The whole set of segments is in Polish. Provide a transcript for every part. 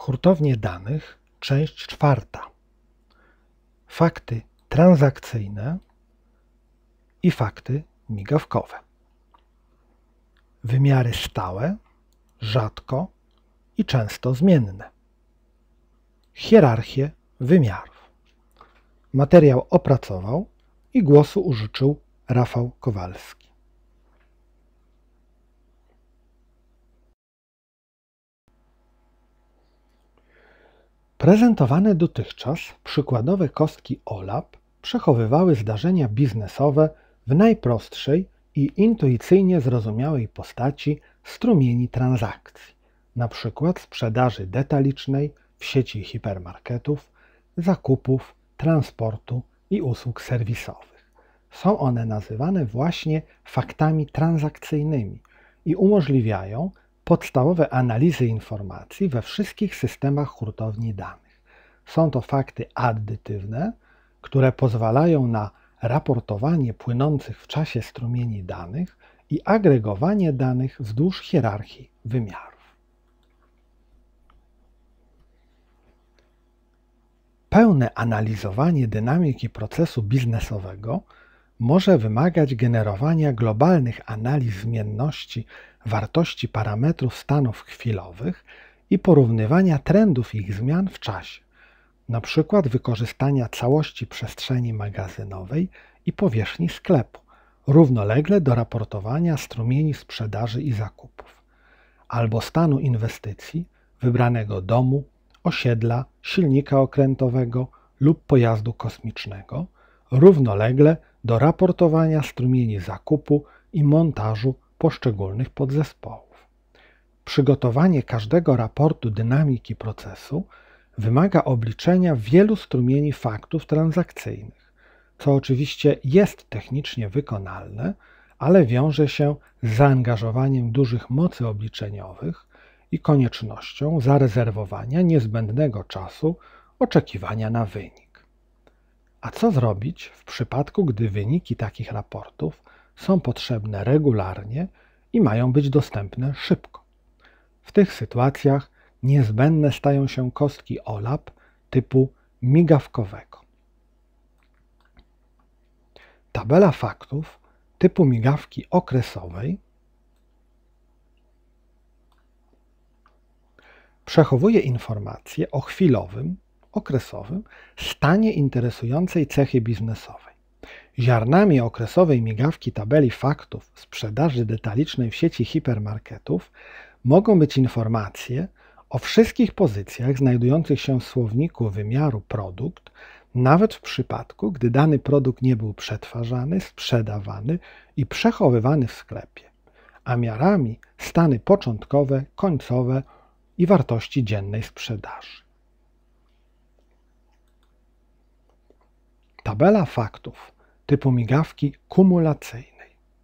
Hurtownie danych, część 4. Fakty transakcyjne i fakty migawkowe. Wymiary stałe, rzadko i często zmienne. Hierarchię wymiarów. Materiał opracował i głosu użyczył Rafał Kowalski. Prezentowane dotychczas przykładowe kostki OLAP przechowywały zdarzenia biznesowe w najprostszej i intuicyjnie zrozumiałej postaci strumieni transakcji, np. sprzedaży detalicznej w sieci hipermarketów, zakupów, transportu i usług serwisowych. Są one nazywane właśnie faktami transakcyjnymi i umożliwiają podstawowe analizy informacji we wszystkich systemach hurtowni danych. Są to fakty addytywne, które pozwalają na raportowanie płynących w czasie strumieni danych i agregowanie danych wzdłuż hierarchii wymiarów. Pełne analizowanie dynamiki procesu biznesowego może wymagać generowania globalnych analiz zmienności wartości parametrów stanów chwilowych i porównywania trendów ich zmian w czasie, np. wykorzystania całości przestrzeni magazynowej i powierzchni sklepu, równolegle do raportowania strumieni sprzedaży i zakupów, albo stanu inwestycji wybranego domu, osiedla, silnika okrętowego lub pojazdu kosmicznego, równolegle do raportowania strumieni zakupu i montażu poszczególnych podzespołów. Przygotowanie każdego raportu dynamiki procesu wymaga obliczenia wielu strumieni faktów transakcyjnych, co oczywiście jest technicznie wykonalne, ale wiąże się z zaangażowaniem dużych mocy obliczeniowych i koniecznością zarezerwowania niezbędnego czasu oczekiwania na wynik. A co zrobić w przypadku, gdy wyniki takich raportów są potrzebne regularnie i mają być dostępne szybko? W tych sytuacjach niezbędne stają się kostki OLAP typu migawkowego. Tabela faktów typu migawki okresowej przechowuje informacje o chwilowym, okresowym stanie interesującej cechy biznesowej. Ziarnami okresowej migawki tabeli faktów sprzedaży detalicznej w sieci hipermarketów mogą być informacje o wszystkich pozycjach znajdujących się w słowniku wymiaru produkt, nawet w przypadku, gdy dany produkt nie był przetwarzany, sprzedawany i przechowywany w sklepie, a miarami stany początkowe, końcowe i wartości dziennej sprzedaży. Tabela faktów typu migawki kumulacyjnej.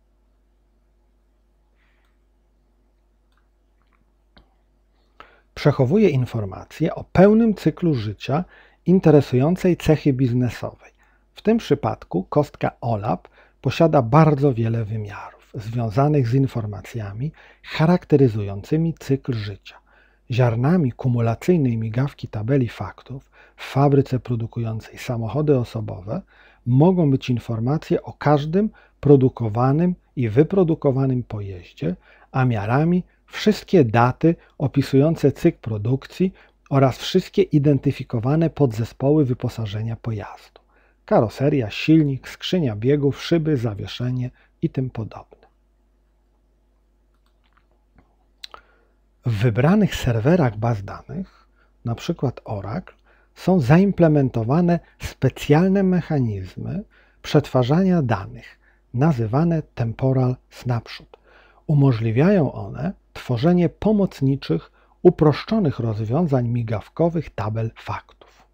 Przechowuje informacje o pełnym cyklu życia interesującej cechy biznesowej. W tym przypadku kostka OLAP posiada bardzo wiele wymiarów związanych z informacjami charakteryzującymi cykl życia. Ziarnami kumulacyjnej migawki tabeli faktów w fabryce produkującej samochody osobowe mogą być informacje o każdym produkowanym i wyprodukowanym pojeździe, a miarami wszystkie daty opisujące cykl produkcji oraz wszystkie identyfikowane podzespoły wyposażenia pojazdu: karoseria, silnik, skrzynia biegów, szyby, zawieszenie i tym podobne. W wybranych serwerach baz danych, np. Oracle, są zaimplementowane specjalne mechanizmy przetwarzania danych, nazywane Temporal Snapshot. Umożliwiają one tworzenie pomocniczych, uproszczonych rozwiązań migawkowych tabel faktów.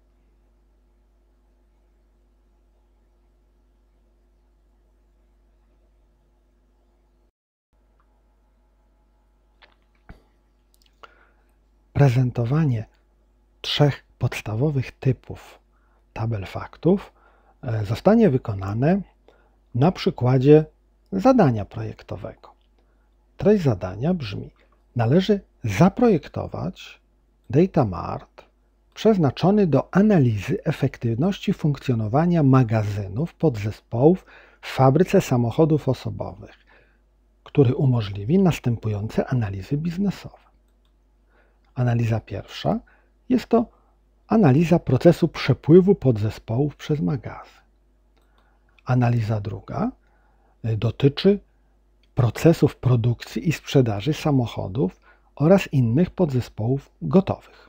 Prezentowanie 3 podstawowych typów tabel faktów zostanie wykonane na przykładzie zadania projektowego. Treść zadania brzmi: należy zaprojektować DataMart przeznaczony do analizy efektywności funkcjonowania magazynów podzespołów w fabryce samochodów osobowych, który umożliwi następujące analizy biznesowe. Analiza pierwsza jest to analiza procesu przepływu podzespołów przez magazyn. Analiza druga dotyczy procesów produkcji i sprzedaży samochodów oraz innych podzespołów gotowych.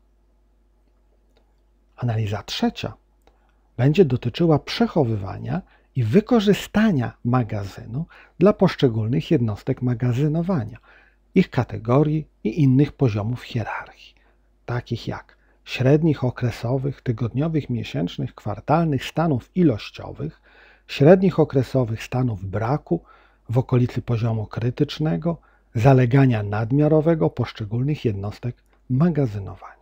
Analiza trzecia będzie dotyczyła przechowywania i wykorzystania magazynu dla poszczególnych jednostek magazynowania, ich kategorii i innych poziomów hierarchii, takich jak średnich okresowych, tygodniowych, miesięcznych, kwartalnych stanów ilościowych, średnich okresowych stanów braku w okolicy poziomu krytycznego, zalegania nadmiarowego poszczególnych jednostek magazynowania.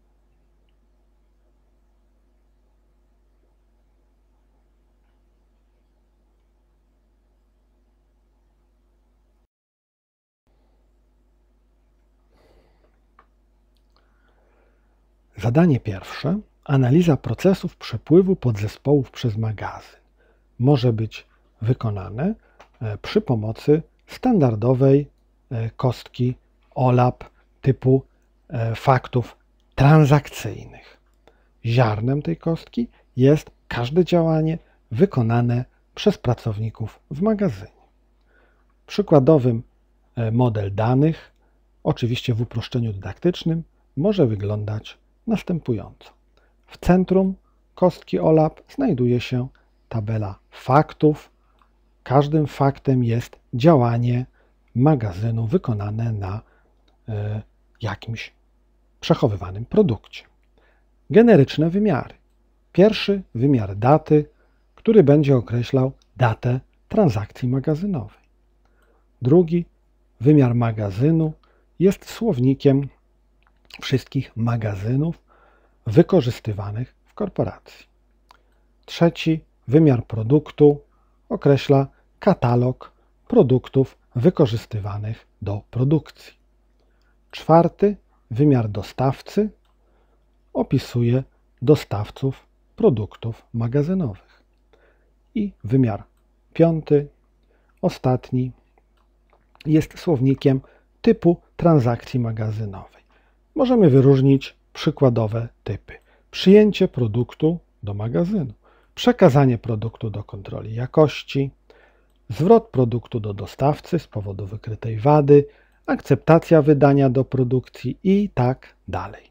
Zadanie pierwsze. Analiza procesów przepływu podzespołów przez magazyn może być wykonane przy pomocy standardowej kostki OLAP typu faktów transakcyjnych. Ziarnem tej kostki jest każde działanie wykonane przez pracowników w magazynie. Przykładowym model danych, oczywiście w uproszczeniu dydaktycznym, może wyglądać następująco. W centrum kostki OLAP znajduje się tabela faktów. Każdym faktem jest działanie magazynu wykonane na jakimś przechowywanym produkcie. Generyczne wymiary. Pierwszy wymiar daty, który będzie określał datę transakcji magazynowej. Drugi wymiar magazynu jest słownikiem wszystkich magazynów wykorzystywanych w korporacji. Trzeci wymiar produktu określa katalog produktów wykorzystywanych do produkcji. Czwarty wymiar dostawcy opisuje dostawców produktów magazynowych. I wymiar piąty, ostatni, jest słownikiem typu transakcji magazynowej. Możemy wyróżnić przykładowe typy. Przyjęcie produktu do magazynu, przekazanie produktu do kontroli jakości, zwrot produktu do dostawcy z powodu wykrytej wady, akceptacja wydania do produkcji i tak dalej.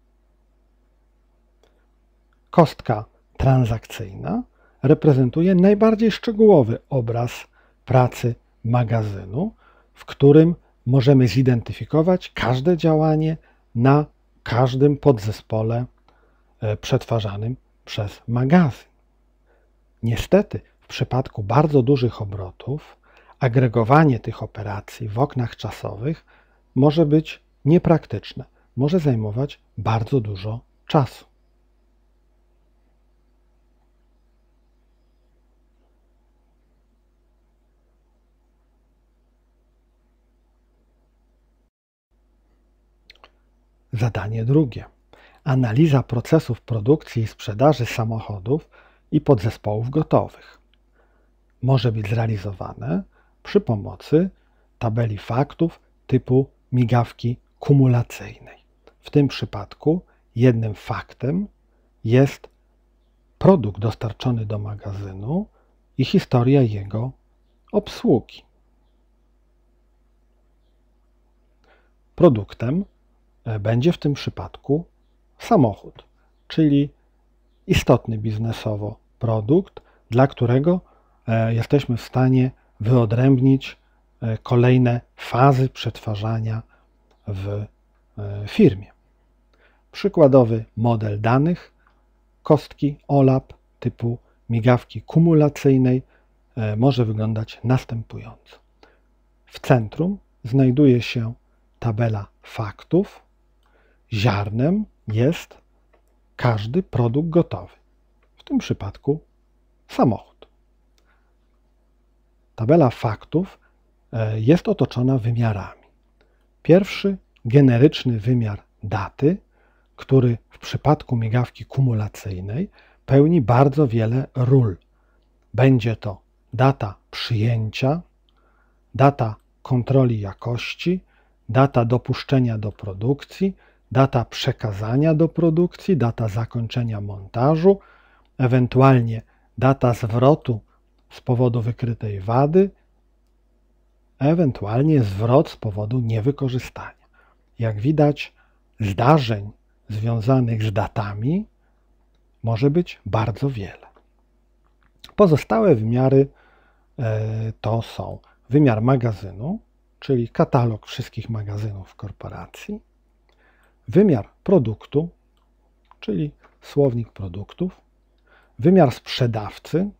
Kostka transakcyjna reprezentuje najbardziej szczegółowy obraz pracy magazynu, w którym możemy zidentyfikować każde działanie na każdym podzespole przetwarzanym przez magazyn. Niestety, w przypadku bardzo dużych obrotów, agregowanie tych operacji w oknach czasowych może być niepraktyczne, może zajmować bardzo dużo czasu. Zadanie drugie. Analiza procesów produkcji i sprzedaży samochodów i podzespołów gotowych. Może być zrealizowane przy pomocy tabeli faktów typu migawki kumulacyjnej. W tym przypadku jednym faktem jest produkt dostarczony do magazynu i historia jego obsługi. Produktem będzie w tym przypadku samochód, czyli istotny biznesowo produkt, dla którego jesteśmy w stanie wyodrębnić kolejne fazy przetwarzania w firmie. Przykładowy model danych kostki OLAP typu migawki kumulacyjnej może wyglądać następująco. W centrum znajduje się tabela faktów. Ziarnem jest każdy produkt gotowy, w tym przypadku samochód. Tabela faktów jest otoczona wymiarami. Pierwszy generyczny wymiar daty, który w przypadku migawki kumulacyjnej pełni bardzo wiele ról. Będzie to data przyjęcia, data kontroli jakości, data dopuszczenia do produkcji, data przekazania do produkcji, data zakończenia montażu, ewentualnie data zwrotu z powodu wykrytej wady, ewentualnie zwrot z powodu niewykorzystania. Jak widać, zdarzeń związanych z datami może być bardzo wiele. Pozostałe wymiary to są wymiar magazynu, czyli katalog wszystkich magazynów korporacji, wymiar produktu, czyli słownik produktów, wymiar sprzedawcy,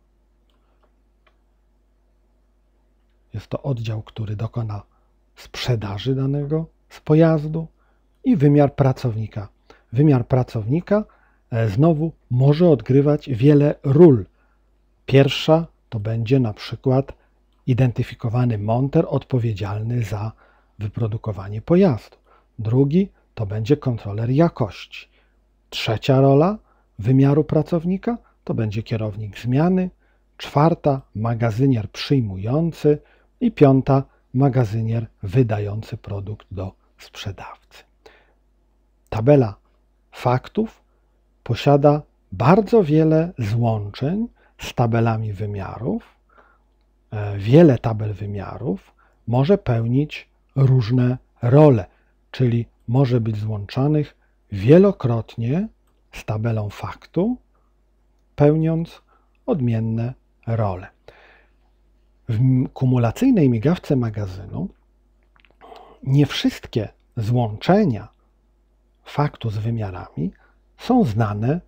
jest to oddział, który dokona sprzedaży danego pojazdu, i wymiar pracownika. Wymiar pracownika znowu może odgrywać wiele ról. Pierwsza to będzie na przykład identyfikowany monter odpowiedzialny za wyprodukowanie pojazdu. Drugi to będzie kontroler jakości. Trzecia rola wymiaru pracownika to będzie kierownik zmiany. Czwarta magazynier przyjmujący i piąta magazynier wydający produkt do sprzedawcy. Tabela faktów posiada bardzo wiele złączeń z tabelami wymiarów. Wiele tabel wymiarów może pełnić różne role, czyli może być złączanych wielokrotnie z tabelą faktu, pełniąc odmienne role. W kumulacyjnej migawce magazynu nie wszystkie złączenia faktu z wymiarami są znane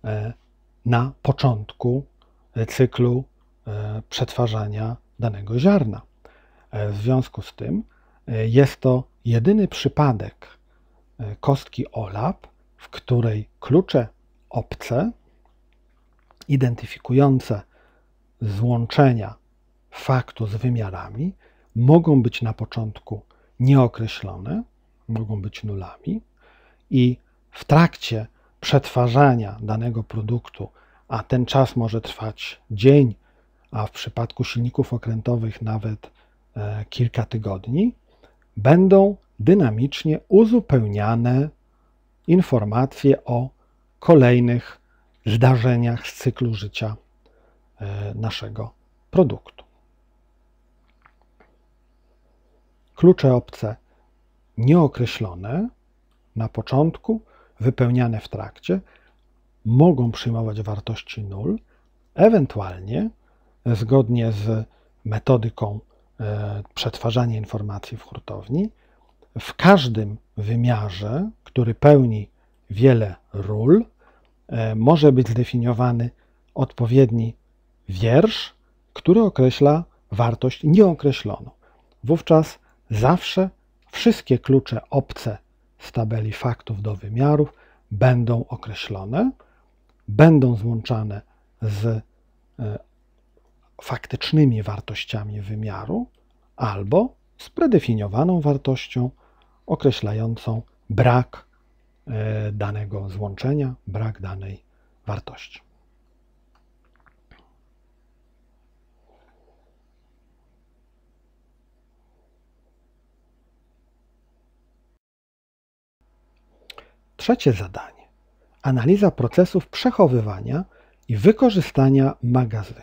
na początku cyklu przetwarzania danego ziarna. W związku z tym jest to jedyny przypadek kostki OLAP, w której klucze obce identyfikujące złączenia faktu z wymiarami mogą być na początku nieokreślone, mogą być nulami i w trakcie przetwarzania danego produktu, a ten czas może trwać dzień, a w przypadku silników okrętowych nawet kilka tygodni, będą dynamicznie uzupełniane informacje o kolejnych zdarzeniach z cyklu życia naszego produktu. Klucze obce nieokreślone na początku, wypełniane w trakcie, mogą przyjmować wartości nul, ewentualnie zgodnie z metodyką przetwarzania informacji w hurtowni, w każdym wymiarze, który pełni wiele ról, może być zdefiniowany odpowiedni wiersz, który określa wartość nieokreśloną. Wówczas zawsze wszystkie klucze obce z tabeli faktów do wymiarów będą określone, będą złączane z faktycznymi wartościami wymiaru albo z predefiniowaną wartością określającą brak danego złączenia, brak danej wartości. Trzecie zadanie. Analiza procesów przechowywania i wykorzystania magazynu.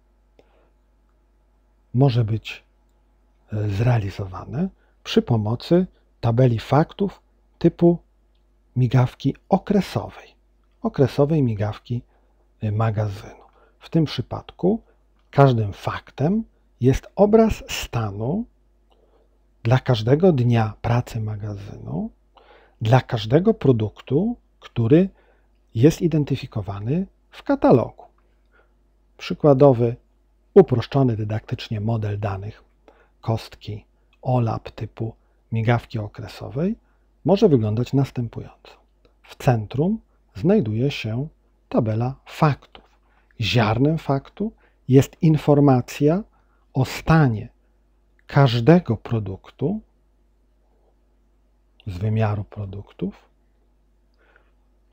Może być zrealizowane przy pomocy tabeli faktów typu migawki okresowej migawki magazynu. W tym przypadku każdym faktem jest obraz stanu dla każdego dnia pracy magazynu, dla każdego produktu, który jest identyfikowany w katalogu. Przykładowy, uproszczony dydaktycznie model danych kostki OLAP typu migawki okresowej może wyglądać następująco. W centrum znajduje się tabela faktów. Ziarnem faktu jest informacja o stanie każdego produktu z wymiaru produktów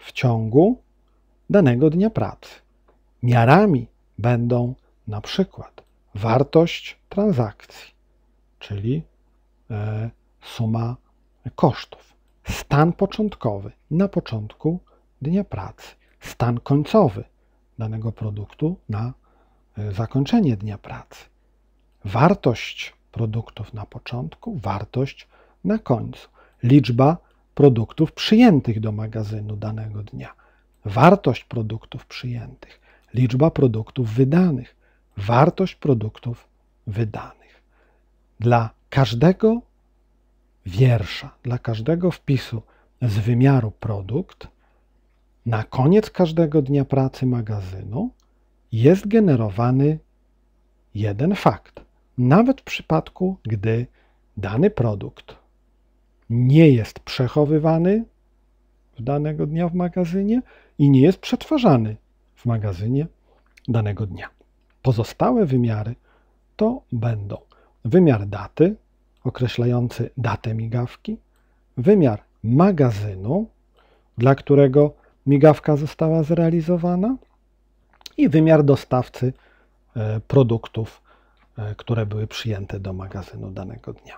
w ciągu danego dnia pracy. Miarami będą na przykład wartość transakcji, czyli suma kosztów, stan początkowy na początku dnia pracy, stan końcowy danego produktu na zakończenie dnia pracy, wartość produktów na początku, wartość na końcu, liczba produktów przyjętych do magazynu danego dnia, wartość produktów przyjętych, liczba produktów wydanych, wartość produktów wydanych. Dla każdego wiersza, dla każdego wpisu z wymiaru produkt, na koniec każdego dnia pracy magazynu jest generowany jeden fakt. Nawet w przypadku, gdy dany produkt nie jest przechowywany w danego dnia w magazynie i nie jest przetwarzany w magazynie danego dnia. Pozostałe wymiary to będą wymiar daty, określający datę migawki, wymiar magazynu, dla którego migawka została zrealizowana, i wymiar dostawcy produktów, które były przyjęte do magazynu danego dnia.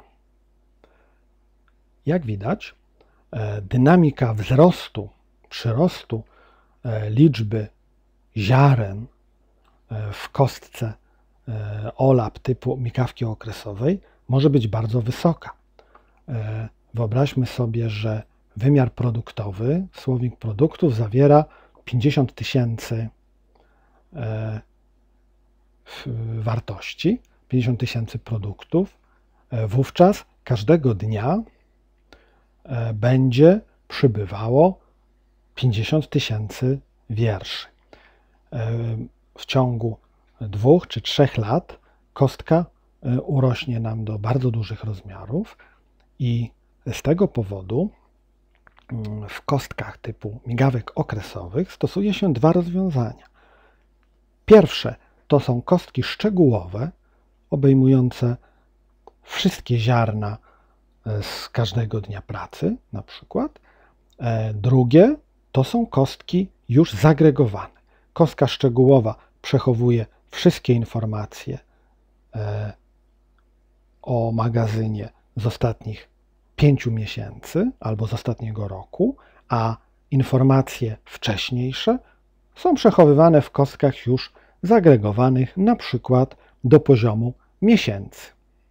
Jak widać, dynamika wzrostu, przyrostu liczby ziaren w kostce OLAP typu migawki okresowej może być bardzo wysoka. Wyobraźmy sobie, że wymiar produktowy, słownik produktów zawiera 50 tysięcy wartości, 50 tysięcy produktów. Wówczas każdego dnia będzie przybywało 50 tysięcy wierszy. W ciągu 2 czy 3 lat kostka urośnie nam do bardzo dużych rozmiarów i z tego powodu w kostkach typu migawek okresowych stosuje się 2 rozwiązania. Pierwsze to są kostki szczegółowe, obejmujące wszystkie ziarna z każdego dnia pracy, na przykład. Drugie to są kostki już zagregowane. Kostka szczegółowa przechowuje wszystkie informacje o magazynie z ostatnich 5 miesięcy albo z ostatniego roku, a informacje wcześniejsze są przechowywane w kostkach już zagregowanych, na przykład do poziomu miesięcy.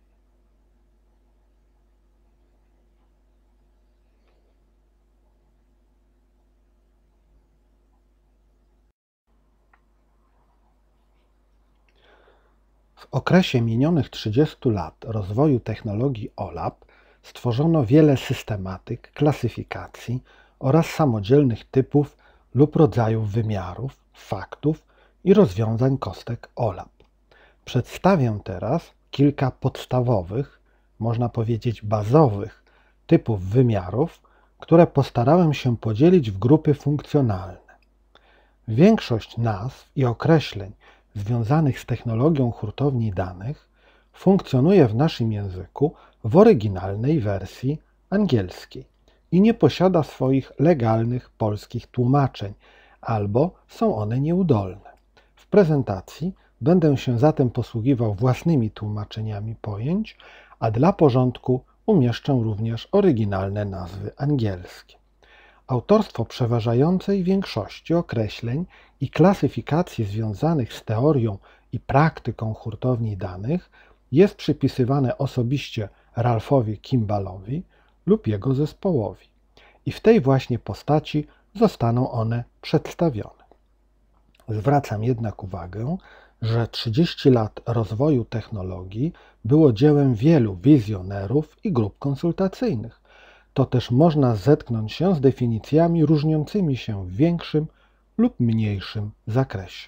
W okresie minionych 30 lat rozwoju technologii OLAP stworzono wiele systematyk, klasyfikacji oraz samodzielnych typów lub rodzajów wymiarów, faktów i rozwiązań kostek OLAP. Przedstawię teraz kilka podstawowych, można powiedzieć bazowych, typów wymiarów, które postarałem się podzielić w grupy funkcjonalne. Większość nazw i określeń związanych z technologią hurtowni danych funkcjonuje w naszym języku w oryginalnej wersji angielskiej i nie posiada swoich legalnych polskich tłumaczeń, albo są one nieudolne. W prezentacji będę się zatem posługiwał własnymi tłumaczeniami pojęć, a dla porządku umieszczę również oryginalne nazwy angielskie. Autorstwo przeważającej większości określeń i klasyfikacji związanych z teorią i praktyką hurtowni danych jest przypisywane osobiście Ralphowi Kimballowi lub jego zespołowi. I w tej właśnie postaci zostaną one przedstawione. Zwracam jednak uwagę, że 30 lat rozwoju technologii było dziełem wielu wizjonerów i grup konsultacyjnych. To też można zetknąć się z definicjami różniącymi się w większym lub mniejszym zakresie.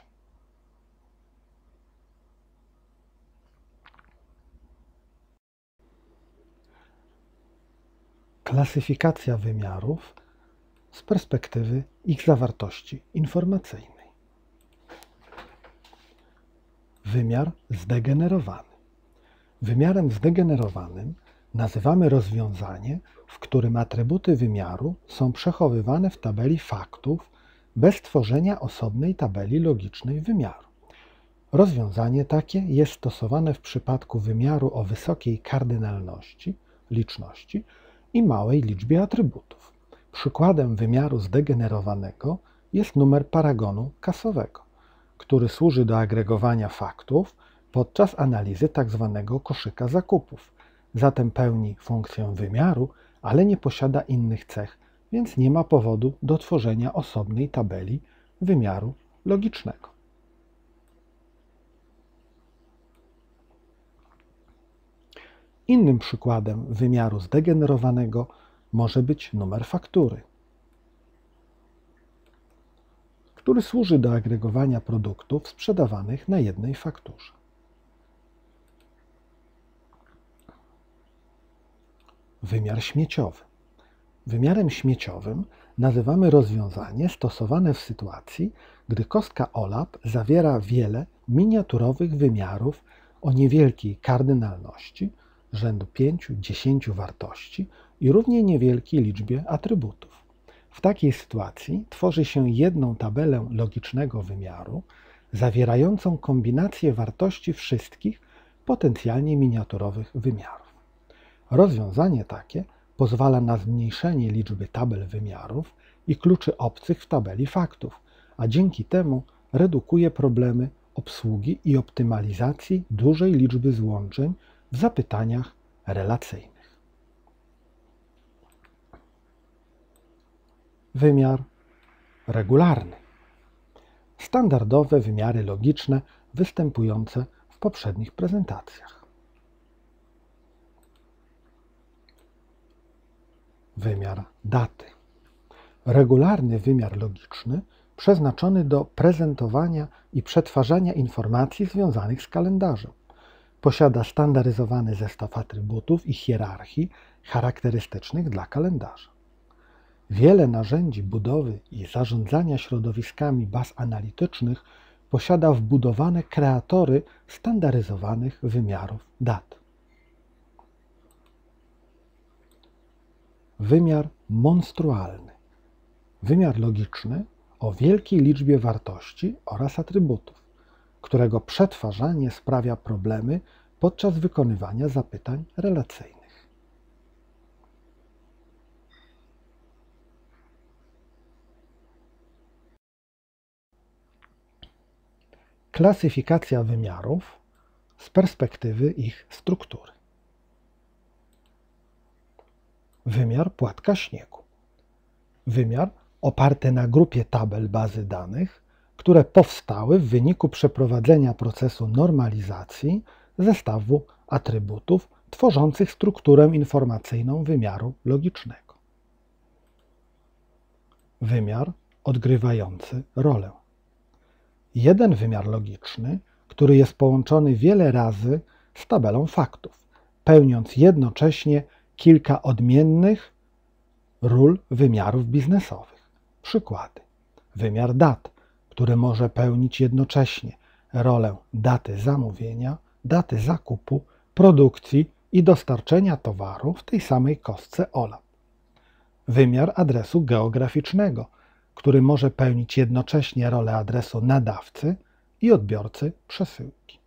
Klasyfikacja wymiarów z perspektywy ich zawartości informacyjnej. Wymiar zdegenerowany. Wymiarem zdegenerowanym nazywamy rozwiązanie, w którym atrybuty wymiaru są przechowywane w tabeli faktów bez tworzenia osobnej tabeli logicznej wymiaru. Rozwiązanie takie jest stosowane w przypadku wymiaru o wysokiej kardynalności, liczności i małej liczbie atrybutów. Przykładem wymiaru zdegenerowanego jest numer paragonu kasowego, który służy do agregowania faktów podczas analizy tzw. koszyka zakupów. Zatem pełni funkcję wymiaru, ale nie posiada innych cech, więc nie ma powodu do tworzenia osobnej tabeli wymiaru logicznego. Innym przykładem wymiaru zdegenerowanego może być numer faktury, który służy do agregowania produktów sprzedawanych na jednej fakturze. Wymiar śmieciowy. Wymiarem śmieciowym nazywamy rozwiązanie stosowane w sytuacji, gdy kostka OLAP zawiera wiele miniaturowych wymiarów o niewielkiej kardynalności, rzędu 5–10 wartości i równie niewielkiej liczbie atrybutów. W takiej sytuacji tworzy się jedną tabelę logicznego wymiaru zawierającą kombinację wartości wszystkich potencjalnie miniaturowych wymiarów. Rozwiązanie takie pozwala na zmniejszenie liczby tabel wymiarów i kluczy obcych w tabeli faktów, a dzięki temu redukuje problemy obsługi i optymalizacji dużej liczby złączeń w zapytaniach relacyjnych. Wymiar regularny. Standardowe wymiary logiczne występujące w poprzednich prezentacjach. Wymiar daty. Regularny wymiar logiczny przeznaczony do prezentowania i przetwarzania informacji związanych z kalendarzem. Posiada standaryzowany zestaw atrybutów i hierarchii charakterystycznych dla kalendarza. Wiele narzędzi budowy i zarządzania środowiskami baz analitycznych posiada wbudowane kreatory standaryzowanych wymiarów dat. Wymiar monstrualny. Wymiar logiczny o wielkiej liczbie wartości oraz atrybutów, którego przetwarzanie sprawia problemy podczas wykonywania zapytań relacyjnych. Klasyfikacja wymiarów z perspektywy ich struktury. Wymiar płatka śniegu. Wymiar oparty na grupie tabel bazy danych, które powstały w wyniku przeprowadzenia procesu normalizacji zestawu atrybutów tworzących strukturę informacyjną wymiaru logicznego. Wymiar odgrywający rolę. Jeden wymiar logiczny, który jest połączony wiele razy z tabelą faktów, pełniąc jednocześnie kilka odmiennych ról wymiarów biznesowych. Przykłady. Wymiar dat, który może pełnić jednocześnie rolę daty zamówienia, daty zakupu, produkcji i dostarczenia towaru w tej samej kostce OLAP. Wymiar adresu geograficznego, który może pełnić jednocześnie rolę adresu nadawcy i odbiorcy przesyłki.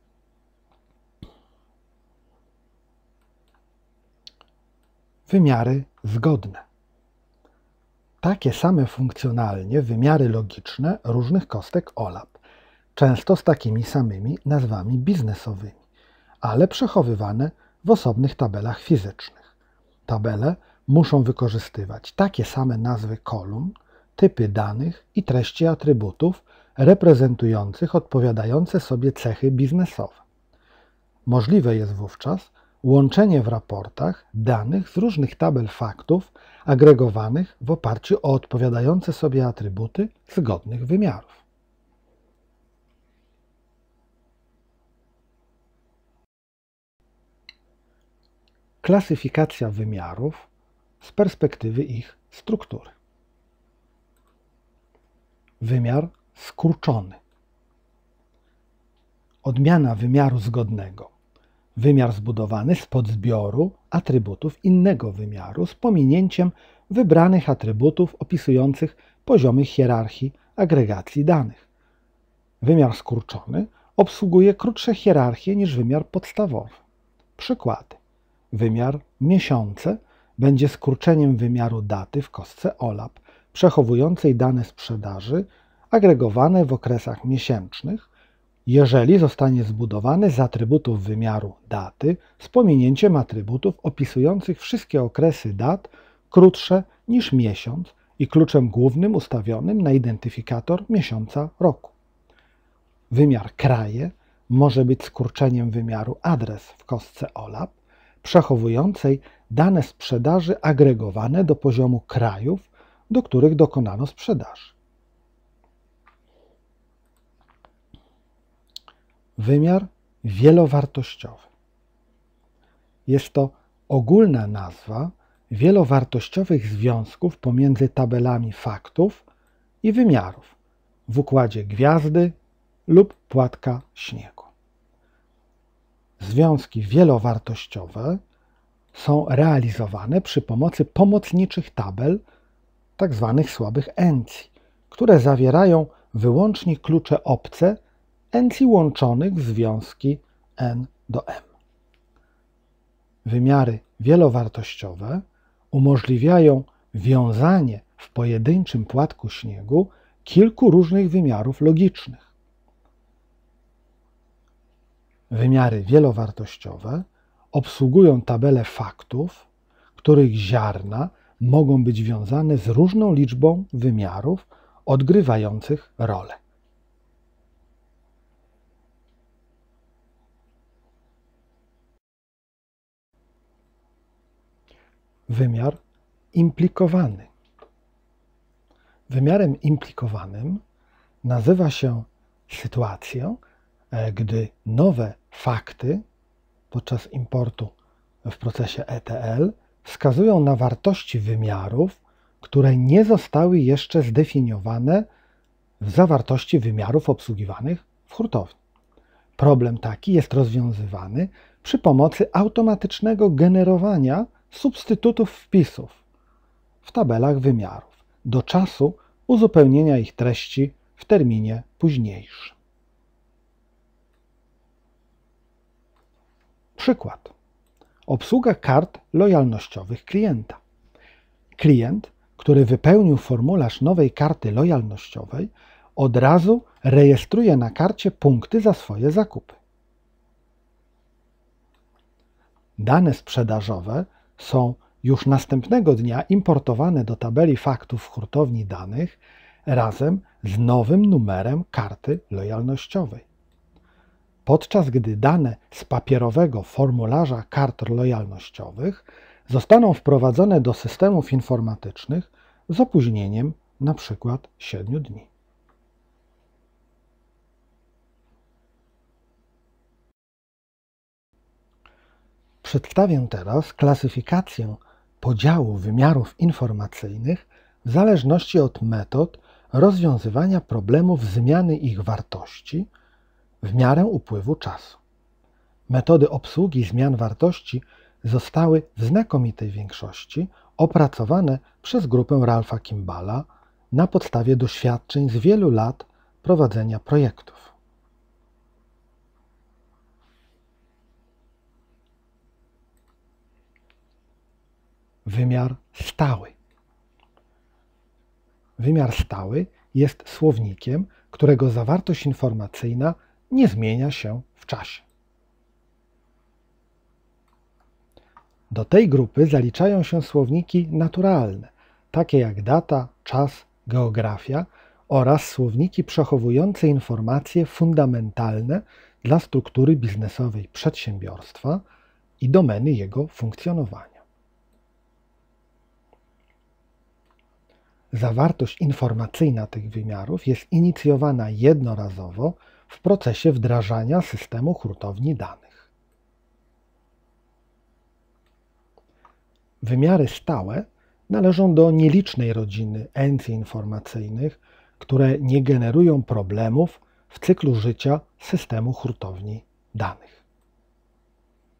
Wymiary zgodne. Takie same funkcjonalnie wymiary logiczne różnych kostek OLAP, często z takimi samymi nazwami biznesowymi, ale przechowywane w osobnych tabelach fizycznych. Tabele muszą wykorzystywać takie same nazwy kolumn, typy danych i treści atrybutów reprezentujących odpowiadające sobie cechy biznesowe. Możliwe jest wówczas łączenie w raportach danych z różnych tabel faktów agregowanych w oparciu o odpowiadające sobie atrybuty zgodnych wymiarów. Klasyfikacja wymiarów z perspektywy ich struktury. Wymiar skurczony. Odmiana wymiaru zgodnego. wymiar zbudowany z podzbioru atrybutów innego wymiaru z pominięciem wybranych atrybutów opisujących poziomy hierarchii agregacji danych. Wymiar skurczony obsługuje krótsze hierarchie niż wymiar podstawowy. Przykłady. Wymiar miesiące będzie skurczeniem wymiaru daty w kostce OLAP, przechowującej dane sprzedaży agregowane w okresach miesięcznych, jeżeli zostanie zbudowany z atrybutów wymiaru daty z pominięciem atrybutów opisujących wszystkie okresy dat krótsze niż miesiąc i kluczem głównym ustawionym na identyfikator miesiąca roku. Wymiar kraje może być skurczeniem wymiaru adres w kostce OLAP, przechowującej dane sprzedaży agregowane do poziomu krajów, do których dokonano sprzedaży. Wymiar wielowartościowy. Jest to ogólna nazwa wielowartościowych związków pomiędzy tabelami faktów i wymiarów w układzie gwiazdy lub płatka śniegu. Związki wielowartościowe są realizowane przy pomocy pomocniczych tabel, tzw. słabych encji, które zawierają wyłącznie klucze obce encji łączonych w związki n do m. Wymiary wielowartościowe umożliwiają wiązanie w pojedynczym płatku śniegu kilku różnych wymiarów logicznych. Wymiary wielowartościowe obsługują tabele faktów, których ziarna mogą być wiązane z różną liczbą wymiarów odgrywających rolę. Wymiar implikowany. Wymiarem implikowanym nazywa się sytuację, gdy nowe fakty podczas importu w procesie ETL wskazują na wartości wymiarów, które nie zostały jeszcze zdefiniowane w zawartości wymiarów obsługiwanych w hurtowni. Problem taki jest rozwiązywany przy pomocy automatycznego generowania substytutów wpisów w tabelach wymiarów do czasu uzupełnienia ich treści w terminie późniejszym. Przykład. Obsługa kart lojalnościowych klienta. Klient, który wypełnił formularz nowej karty lojalnościowej, od razu rejestruje na karcie punkty za swoje zakupy. Dane sprzedażowe są już następnego dnia importowane do tabeli faktów w hurtowni danych razem z nowym numerem karty lojalnościowej. Podczas gdy dane z papierowego formularza kart lojalnościowych zostaną wprowadzone do systemów informatycznych z opóźnieniem np. 7 dni. Przedstawię teraz klasyfikację podziału wymiarów informacyjnych w zależności od metod rozwiązywania problemów zmiany ich wartości w miarę upływu czasu. Metody obsługi zmian wartości zostały w znakomitej większości opracowane przez grupę Ralpha Kimballa na podstawie doświadczeń z wielu lat prowadzenia projektów. Wymiar stały. Wymiar stały jest słownikiem, którego zawartość informacyjna nie zmienia się w czasie. Do tej grupy zaliczają się słowniki naturalne, takie jak data, czas, geografia oraz słowniki przechowujące informacje fundamentalne dla struktury biznesowej przedsiębiorstwa i domeny jego funkcjonowania. Zawartość informacyjna tych wymiarów jest inicjowana jednorazowo w procesie wdrażania systemu hurtowni danych. Wymiary stałe należą do nielicznej rodziny encji informacyjnych, które nie generują problemów w cyklu życia systemu hurtowni danych.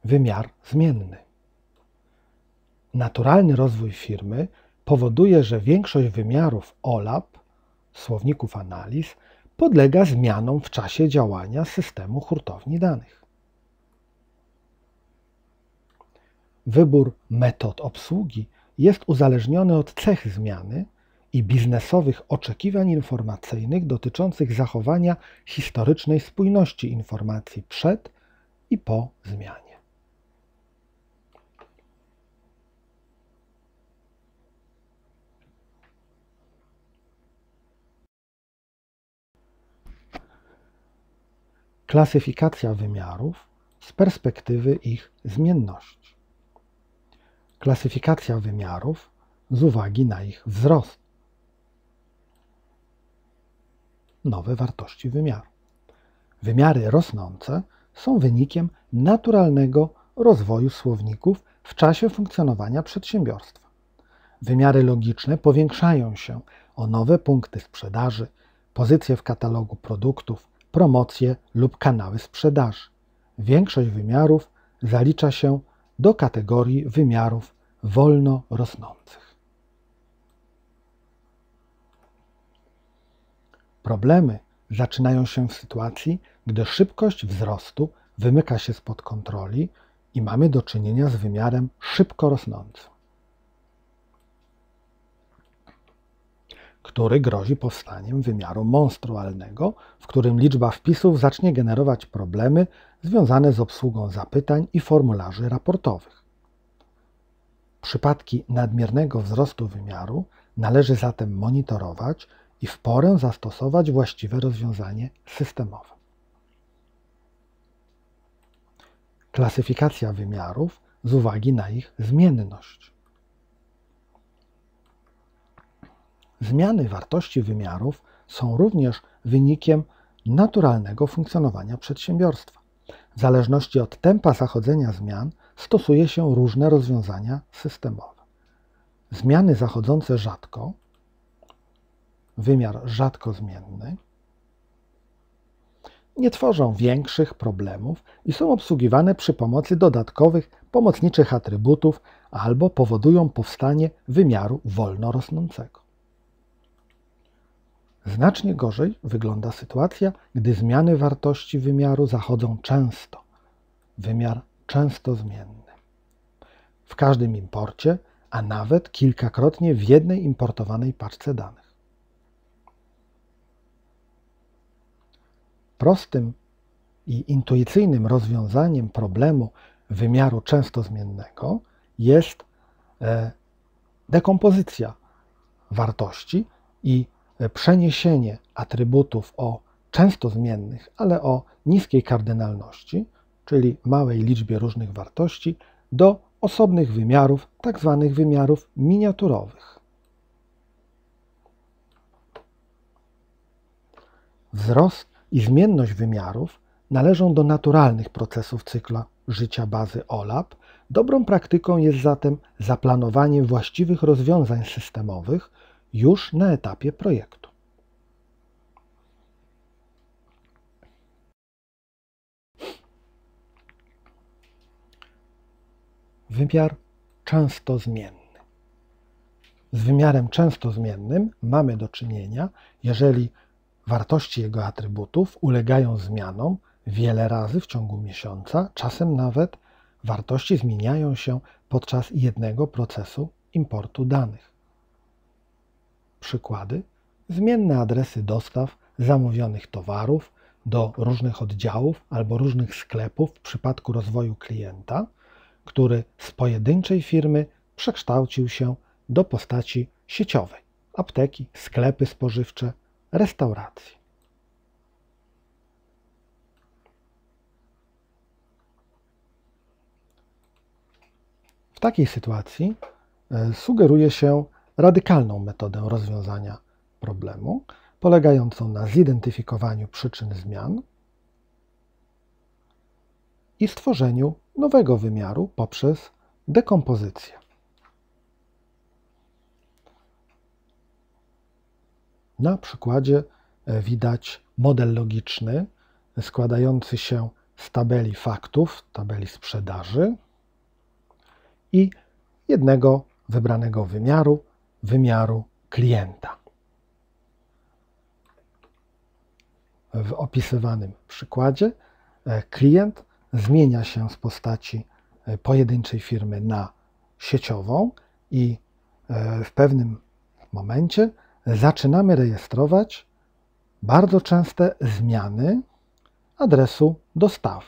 wymiar zmienny. Naturalny rozwój firmy powoduje, że większość wymiarów OLAP, słowników analiz, podlega zmianom w czasie działania systemu hurtowni danych. Wybór metod obsługi jest uzależniony od cech zmiany i biznesowych oczekiwań informacyjnych dotyczących zachowania historycznej spójności informacji przed i po zmianie. Klasyfikacja wymiarów z perspektywy ich zmienności. Klasyfikacja wymiarów z uwagi na ich wzrost. Nowe wartości wymiaru. Wymiary rosnące są wynikiem naturalnego rozwoju słowników w czasie funkcjonowania przedsiębiorstwa. Wymiary logiczne powiększają się o nowe punkty sprzedaży, pozycje w katalogu produktów, promocje lub kanały sprzedaży. Większość wymiarów zalicza się do kategorii wymiarów wolno rosnących. Problemy zaczynają się w sytuacji, gdy szybkość wzrostu wymyka się spod kontroli i mamy do czynienia z wymiarem szybko rosnącym, który grozi powstaniem wymiaru monstrualnego, w którym liczba wpisów zacznie generować problemy związane z obsługą zapytań i formularzy raportowych. Przypadki nadmiernego wzrostu wymiaru należy zatem monitorować i w porę zastosować właściwe rozwiązanie systemowe. Klasyfikacja wymiarów z uwagi na ich zmienność. Zmiany wartości wymiarów są również wynikiem naturalnego funkcjonowania przedsiębiorstwa. W zależności od tempa zachodzenia zmian stosuje się różne rozwiązania systemowe. Zmiany zachodzące rzadko, wymiar rzadko zmienny, nie tworzą większych problemów i są obsługiwane przy pomocy dodatkowych pomocniczych atrybutów albo powodują powstanie wymiaru wolno rosnącego. Znacznie gorzej wygląda sytuacja, gdy zmiany wartości wymiaru zachodzą często, wymiar często zmienny, w każdym imporcie, a nawet kilkakrotnie w jednej importowanej paczce danych. Prostym i intuicyjnym rozwiązaniem problemu wymiaru często zmiennego jest dekompozycja wartości i przeniesienie atrybutów o często zmiennych, ale o niskiej kardynalności, czyli małej liczbie różnych wartości, do osobnych wymiarów, tzw. wymiarów miniaturowych. Wzrost i zmienność wymiarów należą do naturalnych procesów cykla życia bazy OLAP. Dobrą praktyką jest zatem zaplanowanie właściwych rozwiązań systemowych już na etapie projektu. Wymiar często zmienny. Z wymiarem często zmiennym mamy do czynienia, jeżeli wartości jego atrybutów ulegają zmianom wiele razy w ciągu miesiąca, czasem nawet wartości zmieniają się podczas jednego procesu importu danych. Przykłady: zmienne adresy dostaw zamówionych towarów do różnych oddziałów albo różnych sklepów w przypadku rozwoju klienta, który z pojedynczej firmy przekształcił się do postaci sieciowej: apteki, sklepy spożywcze, restauracje. W takiej sytuacji sugeruje się radykalną metodę rozwiązania problemu, polegającą na zidentyfikowaniu przyczyn zmian i stworzeniu nowego wymiaru poprzez dekompozycję. Na przykładzie widać model logiczny składający się z tabeli faktów, tabeli sprzedaży i jednego wybranego wymiaru klienta. W opisywanym przykładzie klient zmienia się z postaci pojedynczej firmy na sieciową i w pewnym momencie zaczynamy rejestrować bardzo częste zmiany adresu dostawy.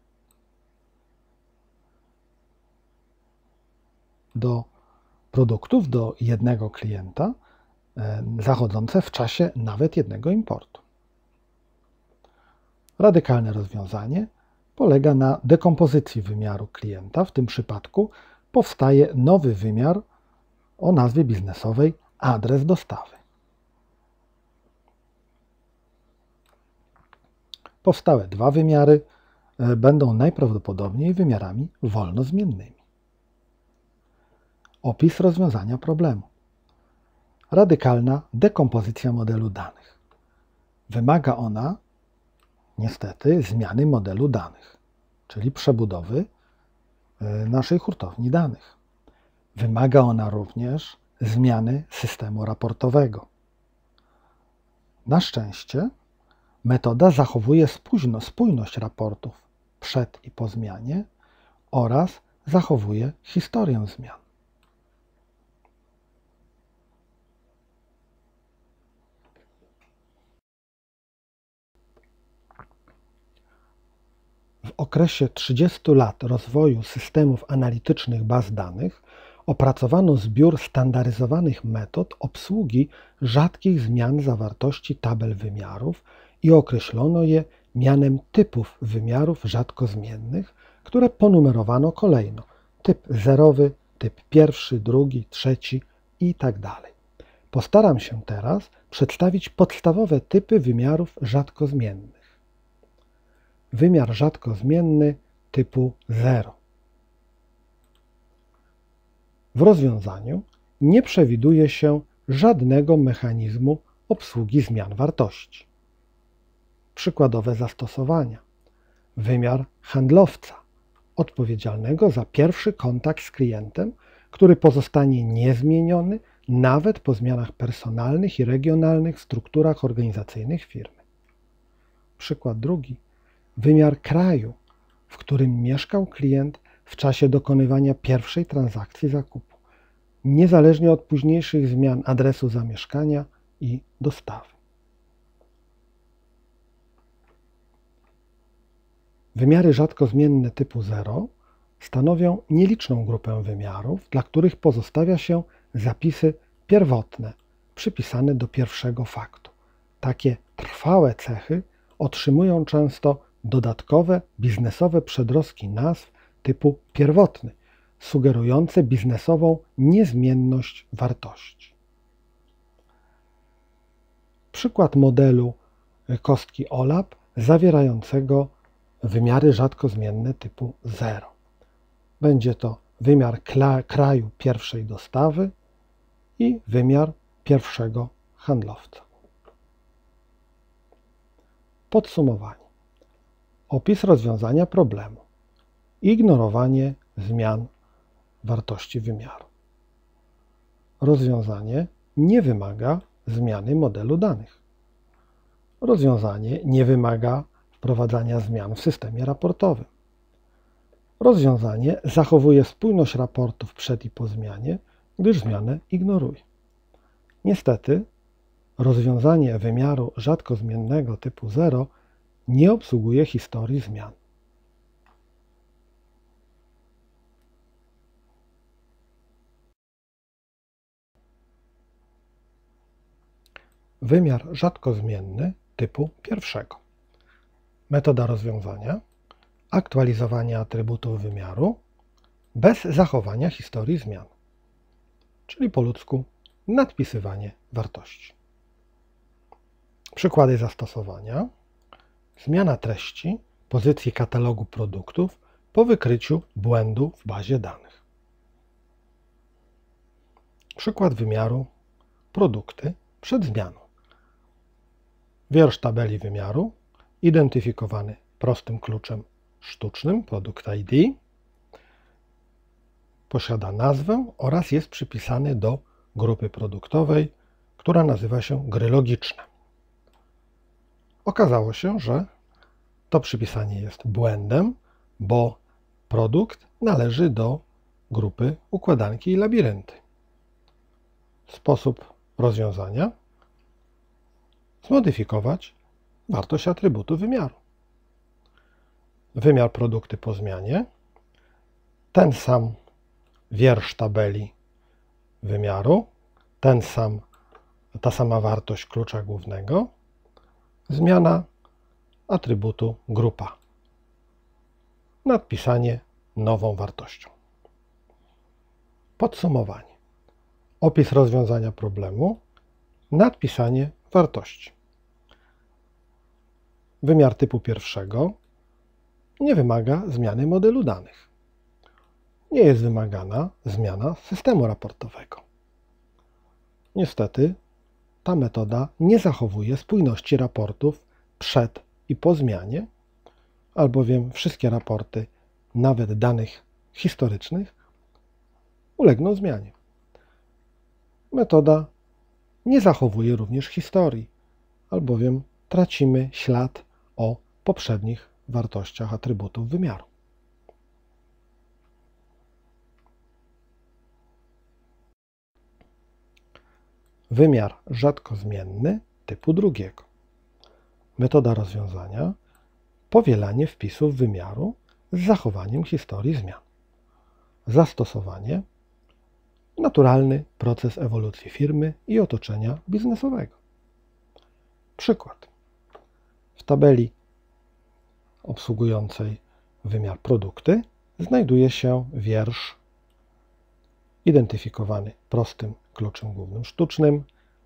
Do produktów do jednego klienta, zachodzące w czasie nawet jednego importu. Radykalne rozwiązanie polega na dekompozycji wymiaru klienta. W tym przypadku powstaje nowy wymiar o nazwie biznesowej adres dostawy. Powstałe dwa wymiary będą najprawdopodobniej wymiarami wolnozmiennymi. Opis rozwiązania problemu. Radykalna dekompozycja modelu danych. Wymaga ona niestety zmiany modelu danych, czyli przebudowy naszej hurtowni danych. Wymaga ona również zmiany systemu raportowego. Na szczęście metoda zachowuje spójność raportów przed i po zmianie oraz zachowuje historię zmian. W okresie 30 lat rozwoju systemów analitycznych baz danych opracowano zbiór standaryzowanych metod obsługi rzadkich zmian zawartości tabel wymiarów i określono je mianem typów wymiarów rzadko zmiennych, które ponumerowano kolejno: typ zerowy, typ pierwszy, drugi, trzeci itd. Postaram się teraz przedstawić podstawowe typy wymiarów rzadko zmiennych. Wymiar rzadko zmienny typu 0. W rozwiązaniu nie przewiduje się żadnego mechanizmu obsługi zmian wartości. Przykładowe zastosowania. Wymiar handlowca, odpowiedzialnego za pierwszy kontakt z klientem, który pozostanie niezmieniony nawet po zmianach personalnych i regionalnych w strukturach organizacyjnych firmy. Przykład drugi. Wymiar kraju, w którym mieszkał klient w czasie dokonywania pierwszej transakcji zakupu, niezależnie od późniejszych zmian adresu zamieszkania i dostawy. Wymiary rzadko zmienne typu 0 stanowią nieliczną grupę wymiarów, dla których pozostawia się zapisy pierwotne, przypisane do pierwszego faktu. Takie trwałe cechy otrzymują często dodatkowe biznesowe przedrostki nazw typu pierwotny, sugerujące biznesową niezmienność wartości. Przykład modelu kostki OLAP zawierającego wymiary rzadko zmienne typu 0. Będzie to wymiar kraju pierwszej dostawy i wymiar pierwszego handlowca. Podsumowanie. Opis rozwiązania problemu. Ignorowanie zmian wartości wymiaru. Rozwiązanie nie wymaga zmiany modelu danych. Rozwiązanie nie wymaga wprowadzania zmian w systemie raportowym. Rozwiązanie zachowuje spójność raportów przed i po zmianie, gdyż zmianę ignoruje. Niestety, rozwiązanie wymiaru rzadko zmiennego typu 0 nie obsługuje historii zmian. Wymiar rzadko zmienny typu pierwszego. Metoda rozwiązania: aktualizowanie atrybutów wymiaru bez zachowania historii zmian, czyli po ludzku nadpisywanie wartości. Przykłady zastosowania: zmiana treści pozycji katalogu produktów po wykryciu błędu w bazie danych. Przykład wymiaru produkty przed zmianą. Wiersz tabeli wymiaru identyfikowany prostym kluczem sztucznym, produkt ID, posiada nazwę oraz jest przypisany do grupy produktowej, która nazywa się gry logiczne. Okazało się, że to przypisanie jest błędem, bo produkt należy do grupy układanki i labirynty. Sposób rozwiązania: zmodyfikować wartość atrybutu wymiaru. Wymiar produkty po zmianie, ten sam wiersz tabeli wymiaru, ta sama wartość klucza głównego, zmiana atrybutu grupa, nadpisanie nową wartością. Podsumowanie. Opis rozwiązania problemu, nadpisanie wartości. Wymiar typu pierwszego nie wymaga zmiany modelu danych. Nie jest wymagana zmiana systemu raportowego. Niestety, ta metoda nie zachowuje spójności raportów przed i po zmianie, albowiem wszystkie raporty, nawet danych historycznych, ulegną zmianie. Metoda nie zachowuje również historii, albowiem tracimy ślad o poprzednich wartościach atrybutów wymiaru. Wymiar rzadko zmienny typu drugiego. Metoda rozwiązania: powielanie wpisów wymiaru z zachowaniem historii zmian. Zastosowanie: naturalny proces ewolucji firmy i otoczenia biznesowego. Przykład. W tabeli obsługującej wymiar produkty znajduje się wiersz identyfikowany prostym kluczem głównym sztucznym,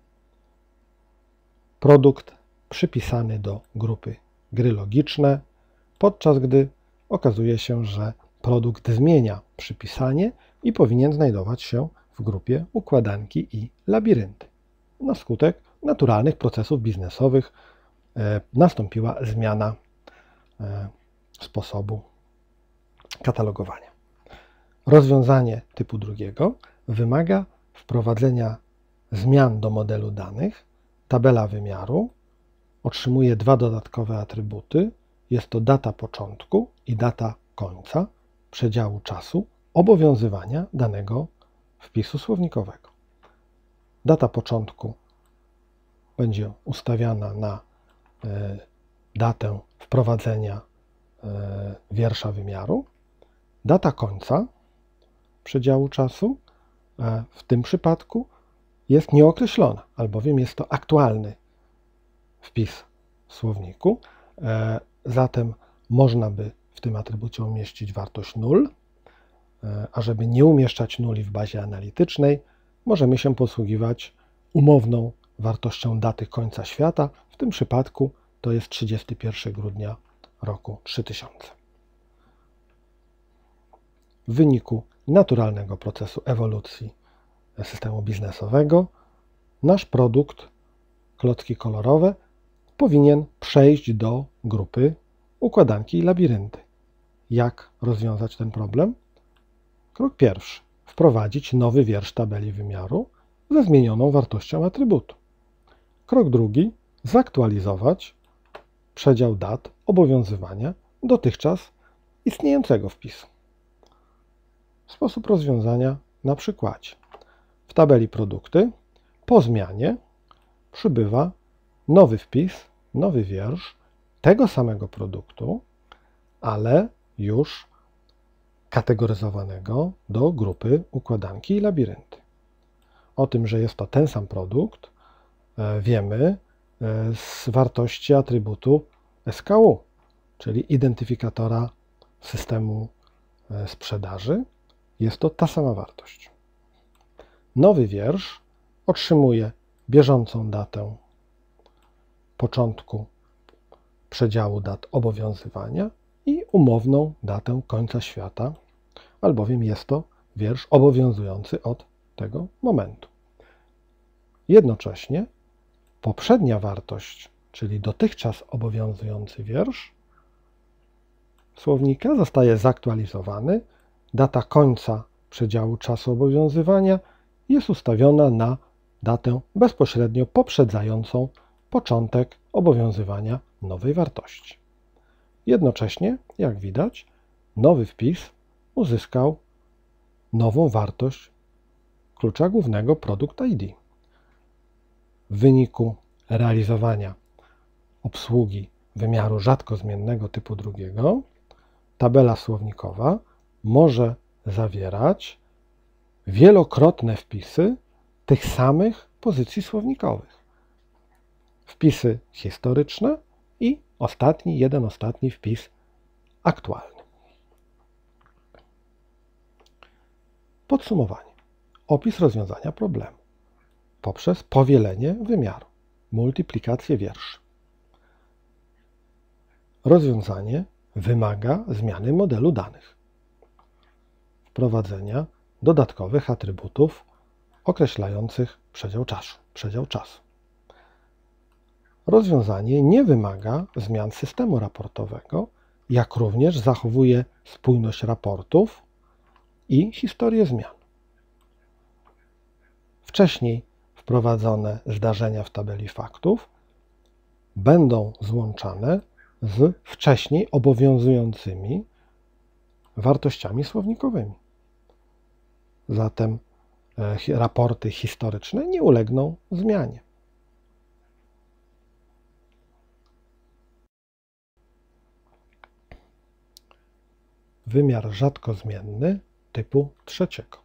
produkt przypisany do grupy gry logiczne, podczas gdy okazuje się, że produkt zmienia przypisanie i powinien znajdować się w grupie układanki i labirynty. Na skutek naturalnych procesów biznesowych nastąpiła zmiana sposobu katalogowania. Rozwiązanie typu drugiego wymaga wprowadzenia zmian do modelu danych. Tabela wymiaru otrzymuje dwa dodatkowe atrybuty. Jest to data początku i data końca przedziału czasu obowiązywania danego wpisu słownikowego. Data początku będzie ustawiana na datę wprowadzenia wiersza wymiaru. Data końca przedziału czasu w tym przypadku jest nieokreślona, albowiem jest to aktualny wpis w słowniku. Zatem można by w tym atrybucie umieścić wartość 0, a żeby nie umieszczać nuli w bazie analitycznej, możemy się posługiwać umowną wartością daty końca świata. W tym przypadku to jest 31 grudnia roku 3000. W wyniku naturalnego procesu ewolucji systemu biznesowego nasz produkt, klocki kolorowe, powinien przejść do grupy układanki i labirynty. Jak rozwiązać ten problem? Krok pierwszy. Wprowadzić nowy wiersz tabeli wymiaru ze zmienioną wartością atrybutu. Krok drugi. Zaktualizować przedział dat obowiązywania dotychczas istniejącego wpisu. Sposób rozwiązania na przykładzie. W tabeli produkty po zmianie przybywa nowy wpis, nowy wiersz tego samego produktu, ale już kategoryzowanego do grupy układanki i labirynty. O tym, że jest to ten sam produkt, wiemy z wartości atrybutu SKU, czyli identyfikatora systemu sprzedaży. Jest to ta sama wartość. Nowy wiersz otrzymuje bieżącą datę początku przedziału dat obowiązywania i umowną datę końca świata, albowiem jest to wiersz obowiązujący od tego momentu. Jednocześnie poprzednia wartość, czyli dotychczas obowiązujący wiersz, słownika zostaje zaktualizowany, data końca przedziału czasu obowiązywania jest ustawiona na datę bezpośrednio poprzedzającą początek obowiązywania nowej wartości. Jednocześnie, jak widać, nowy wpis uzyskał nową wartość klucza głównego Product ID. W wyniku realizowania obsługi wymiaru rzadko zmiennego typu drugiego, tabela słownikowa może zawierać wielokrotne wpisy tych samych pozycji słownikowych. Wpisy historyczne i jeden ostatni wpis aktualny. Podsumowanie. Opis rozwiązania problemu poprzez powielenie wymiaru, multiplikację wierszy. Rozwiązanie wymaga zmiany modelu danych, wprowadzenia dodatkowych atrybutów określających przedział czasu. Rozwiązanie nie wymaga zmian systemu raportowego, jak również zachowuje spójność raportów i historię zmian. Wcześniej wprowadzone zdarzenia w tabeli faktów będą złączane z wcześniej obowiązującymi wartościami słownikowymi. Zatem raporty historyczne nie ulegną zmianie. Wymiar rzadko zmienny typu trzeciego.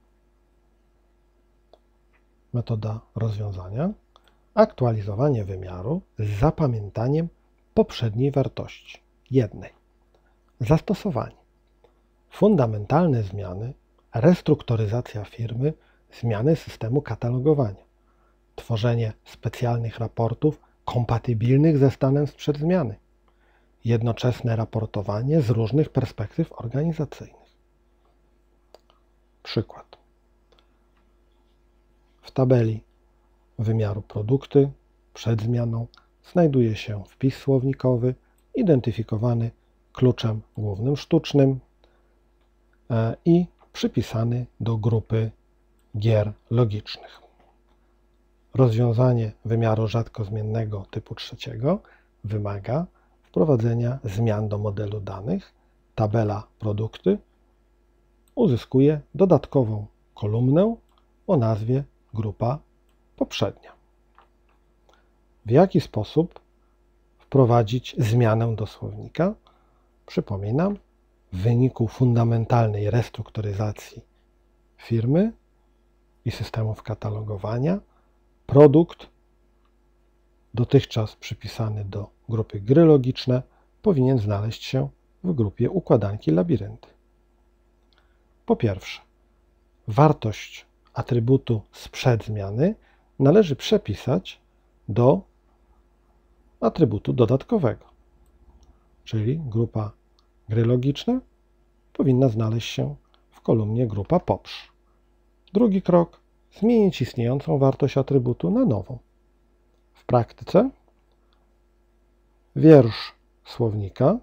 Metoda rozwiązania: aktualizowanie wymiaru z zapamiętaniem poprzedniej wartości, jednej. Zastosowanie: fundamentalne zmiany, restrukturyzacja firmy, zmiany systemu katalogowania, tworzenie specjalnych raportów kompatybilnych ze stanem sprzed zmiany, jednoczesne raportowanie z różnych perspektyw organizacyjnych. Przykład. W tabeli wymiaru produkty przed zmianą znajduje się wpis słownikowy identyfikowany kluczem głównym sztucznym i przypisany do grupy gier logicznych. Rozwiązanie wymiaru rzadko zmiennego typu trzeciego wymaga wprowadzenia zmian do modelu danych. Tabela produkty uzyskuje dodatkową kolumnę o nazwie grupa poprzednia. W jaki sposób wprowadzić zmianę do słownika? Przypominam, w wyniku fundamentalnej restrukturyzacji firmy i systemów katalogowania produkt dotychczas przypisany do grupy gry logiczne powinien znaleźć się w grupie układanki labirynty. Po pierwsze, wartość atrybutu sprzed zmiany należy przepisać do atrybutu dodatkowego, czyli grupa gry logiczne powinna znaleźć się w kolumnie grupa poprz. Drugi krok: zmienić istniejącą wartość atrybutu na nową. W praktyce wiersz słownika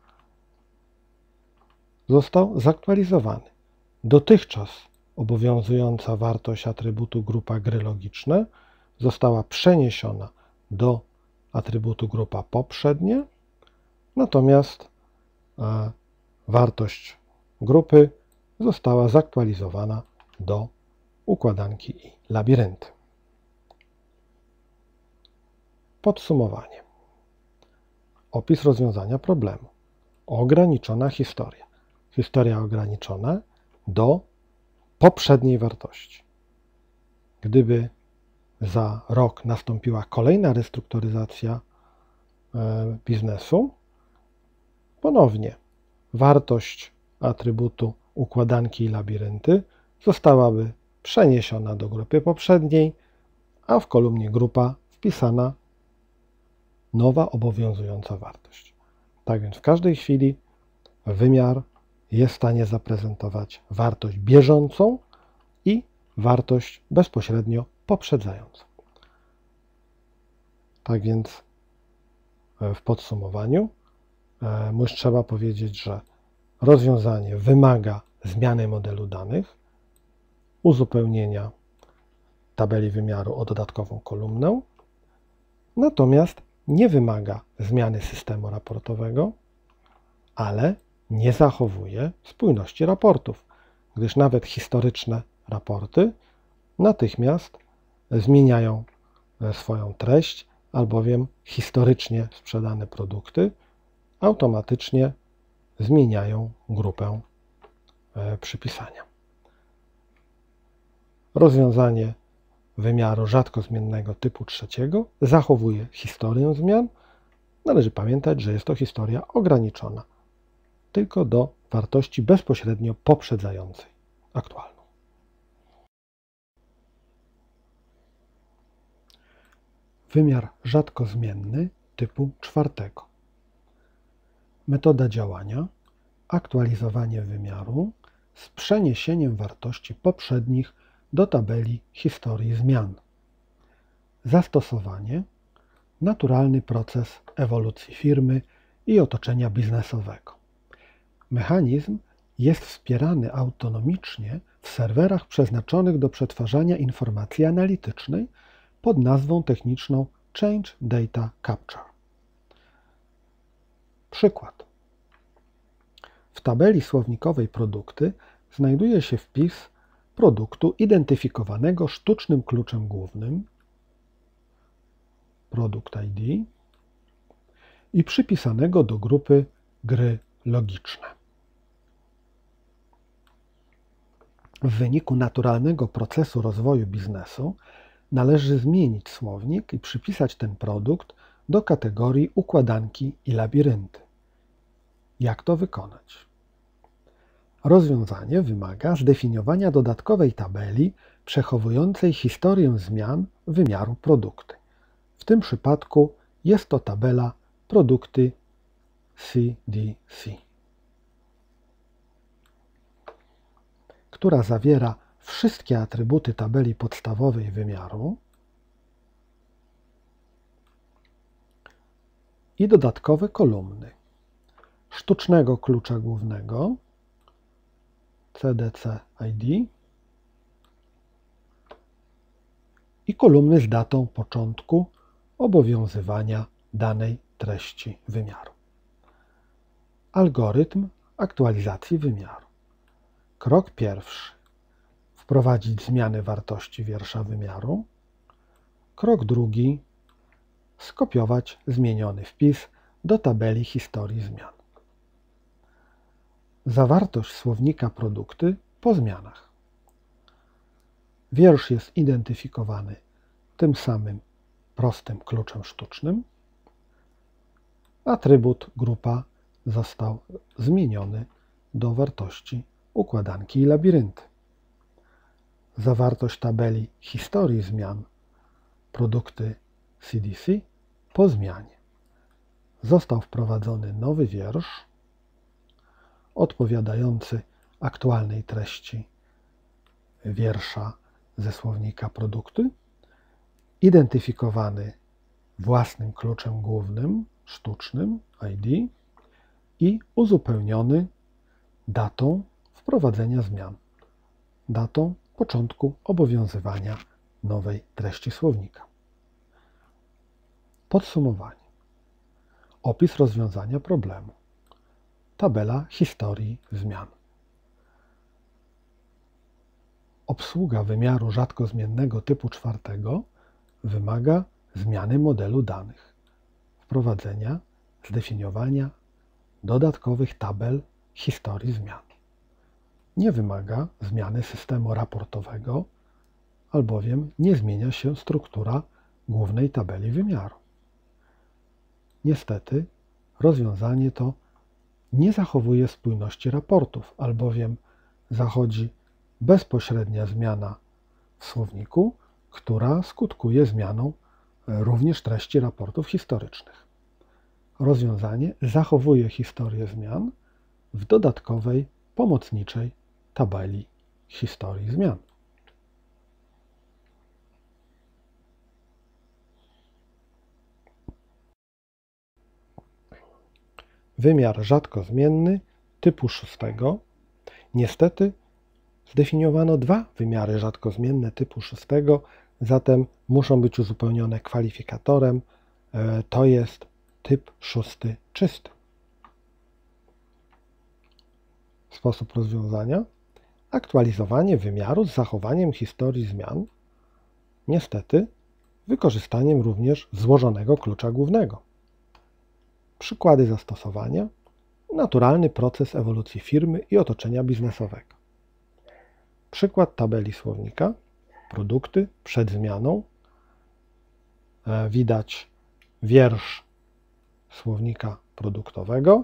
został zaktualizowany. Dotychczas obowiązująca wartość atrybutu grupa gry logiczne została przeniesiona do atrybutu grupa poprzednie, natomiast wartość grupy została zaktualizowana do układanki i labirynty. Podsumowanie. Opis rozwiązania problemu. Ograniczona historia. Historia ograniczona do poprzedniej wartości. Gdyby za rok nastąpiła kolejna restrukturyzacja biznesu, ponownie wartość atrybutu układanki i labirynty zostałaby przeniesiona do grupy poprzedniej, a w kolumnie grupa wpisana nowa obowiązująca wartość. Tak więc w każdej chwili wymiar jest w stanie zaprezentować wartość bieżącą i wartość bezpośrednio poprzedzającą. Tak więc w podsumowaniu trzeba powiedzieć, że rozwiązanie wymaga zmiany modelu danych, uzupełnienia tabeli wymiaru o dodatkową kolumnę, natomiast nie wymaga zmiany systemu raportowego, ale nie zachowuje spójności raportów, gdyż nawet historyczne raporty natychmiast zmieniają swoją treść, albowiem historycznie sprzedane produkty automatycznie zmieniają grupę przypisania. Rozwiązanie wymiaru rzadko zmiennego typu trzeciego zachowuje historię zmian. Należy pamiętać, że jest to historia ograniczona tylko do wartości bezpośrednio poprzedzającej aktualną. Wymiar rzadko zmienny typu czwartego. Metoda działania: aktualizowanie wymiaru z przeniesieniem wartości poprzednich do tabeli historii zmian. Zastosowanie: naturalny proces ewolucji firmy i otoczenia biznesowego. Mechanizm jest wspierany autonomicznie w serwerach przeznaczonych do przetwarzania informacji analitycznej pod nazwą techniczną Change Data Capture. Przykład. W tabeli słownikowej produkty znajduje się wpis produktu identyfikowanego sztucznym kluczem głównym Product ID i przypisanego do grupy gry logiczne. W wyniku naturalnego procesu rozwoju biznesu należy zmienić słownik i przypisać ten produkt do kategorii układanki i labirynty. Jak to wykonać? Rozwiązanie wymaga zdefiniowania dodatkowej tabeli przechowującej historię zmian wymiaru produkty. W tym przypadku jest to tabela produkty CDC, która zawiera wszystkie atrybuty tabeli podstawowej wymiaru i dodatkowe kolumny sztucznego klucza głównego CDC ID i kolumny z datą początku obowiązywania danej treści wymiaru. Algorytm aktualizacji wymiaru. Krok pierwszy. Wprowadzić zmiany wartości wiersza wymiaru. Krok drugi. Skopiować zmieniony wpis do tabeli historii zmian. Zawartość słownika produkty po zmianach. Wiersz jest identyfikowany tym samym prostym kluczem sztucznym. Atrybut grupa został zmieniony do wartości układanki i labirynty. Zawartość tabeli historii zmian produkty CDC po zmianie. Został wprowadzony nowy wiersz odpowiadający aktualnej treści wiersza ze słownika produkty, identyfikowany własnym kluczem głównym, sztucznym ID i uzupełniony datą wprowadzenia zmian, datą początku obowiązywania nowej treści słownika. Podsumowanie. Opis rozwiązania problemu. Tabela historii zmian. Obsługa wymiaru rzadko zmiennego typu czwartego wymaga zmiany modelu danych, wprowadzenia, zdefiniowania dodatkowych tabel historii zmian. Nie wymaga zmiany systemu raportowego, albowiem nie zmienia się struktura głównej tabeli wymiaru. Niestety, rozwiązanie to nie zachowuje spójności raportów, albowiem zachodzi bezpośrednia zmiana w słowniku, która skutkuje zmianą również treści raportów historycznych. Rozwiązanie zachowuje historię zmian w dodatkowej, pomocniczej tabeli historii zmian. wymiar rzadko zmienny typu 6. Niestety zdefiniowano dwa wymiary rzadko zmienne typu 6, zatem muszą być uzupełnione kwalifikatorem. To jest typ 6 czysty. Sposób rozwiązania: aktualizowanie wymiaru z zachowaniem historii zmian, niestety wykorzystaniem również złożonego klucza głównego. Przykłady zastosowania: naturalny proces ewolucji firmy i otoczenia biznesowego. Przykład tabeli słownika: produkty przed zmianą. Widać wiersz słownika produktowego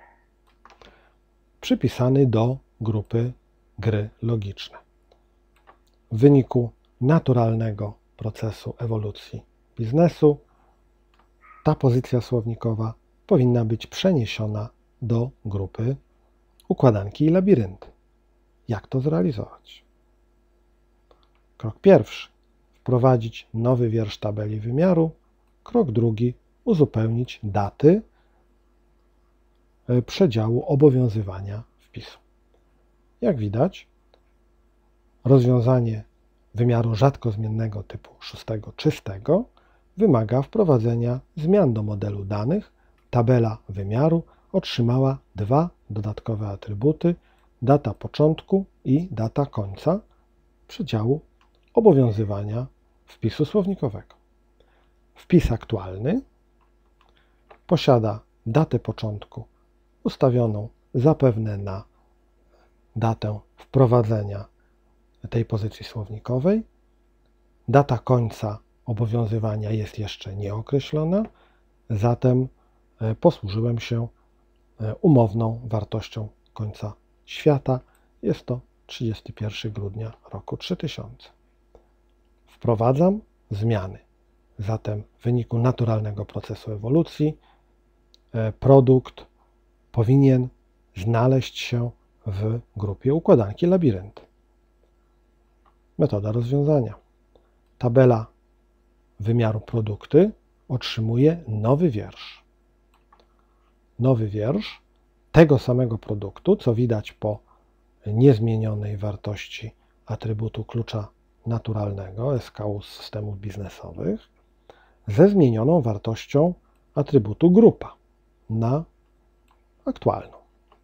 przypisany do grupy gry logiczne. W wyniku naturalnego procesu ewolucji biznesu ta pozycja słownikowa powinna być przeniesiona do grupy układanki i labirynty. Jak to zrealizować? Krok pierwszy: wprowadzić nowy wiersz tabeli wymiaru. Krok drugi: uzupełnić daty przedziału obowiązywania wpisu. Jak widać, rozwiązanie wymiaru rzadko zmiennego typu 6 czystego wymaga wprowadzenia zmian do modelu danych. Tabela wymiaru otrzymała dwa dodatkowe atrybuty: data początku i data końca przedziału obowiązywania wpisu słownikowego. Wpis aktualny posiada datę początku ustawioną zapewne na datę wprowadzenia tej pozycji słownikowej. Data końca obowiązywania jest jeszcze nieokreślona, zatem posłużyłem się umowną wartością końca świata. Jest to 31 grudnia roku 3000. Wprowadzam zmiany. Zatem w wyniku naturalnego procesu ewolucji produkt powinien znaleźć się w grupie układanki labirynt. Metoda rozwiązania. Tabela wymiaru produkty otrzymuje nowy wiersz. Nowy wiersz tego samego produktu, co widać po niezmienionej wartości atrybutu klucza naturalnego SKU z systemów biznesowych, ze zmienioną wartością atrybutu grupa na aktualną.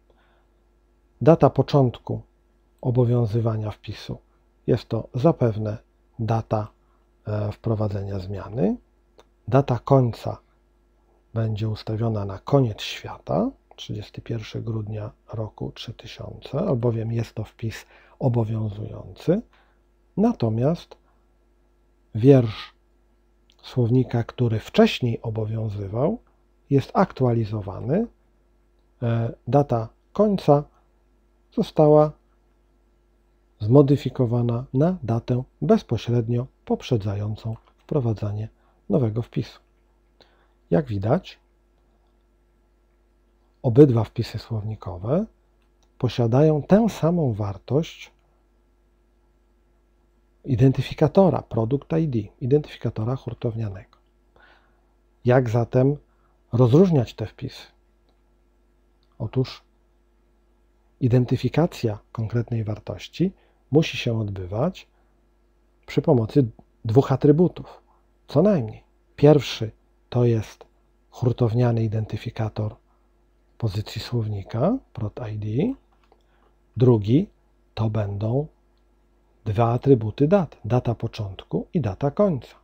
Data początku obowiązywania wpisu jest to zapewne data wprowadzenia zmiany. Data końca będzie ustawiona na koniec świata, 31 grudnia roku 3000, albowiem jest to wpis obowiązujący. Natomiast wiersz słownika, który wcześniej obowiązywał, jest aktualizowany. Data końca została zmodyfikowana na datę bezpośrednio poprzedzającą wprowadzanie nowego wpisu. Jak widać, obydwa wpisy słownikowe posiadają tę samą wartość identyfikatora Product ID, identyfikatora hurtownianego. Jak zatem rozróżniać te wpisy? Otóż identyfikacja konkretnej wartości musi się odbywać przy pomocy dwóch atrybutów, co najmniej. Pierwszy to jest hurtowniany identyfikator pozycji słownika, Prod ID. Drugi to będą dwa atrybuty dat, data początku i data końca.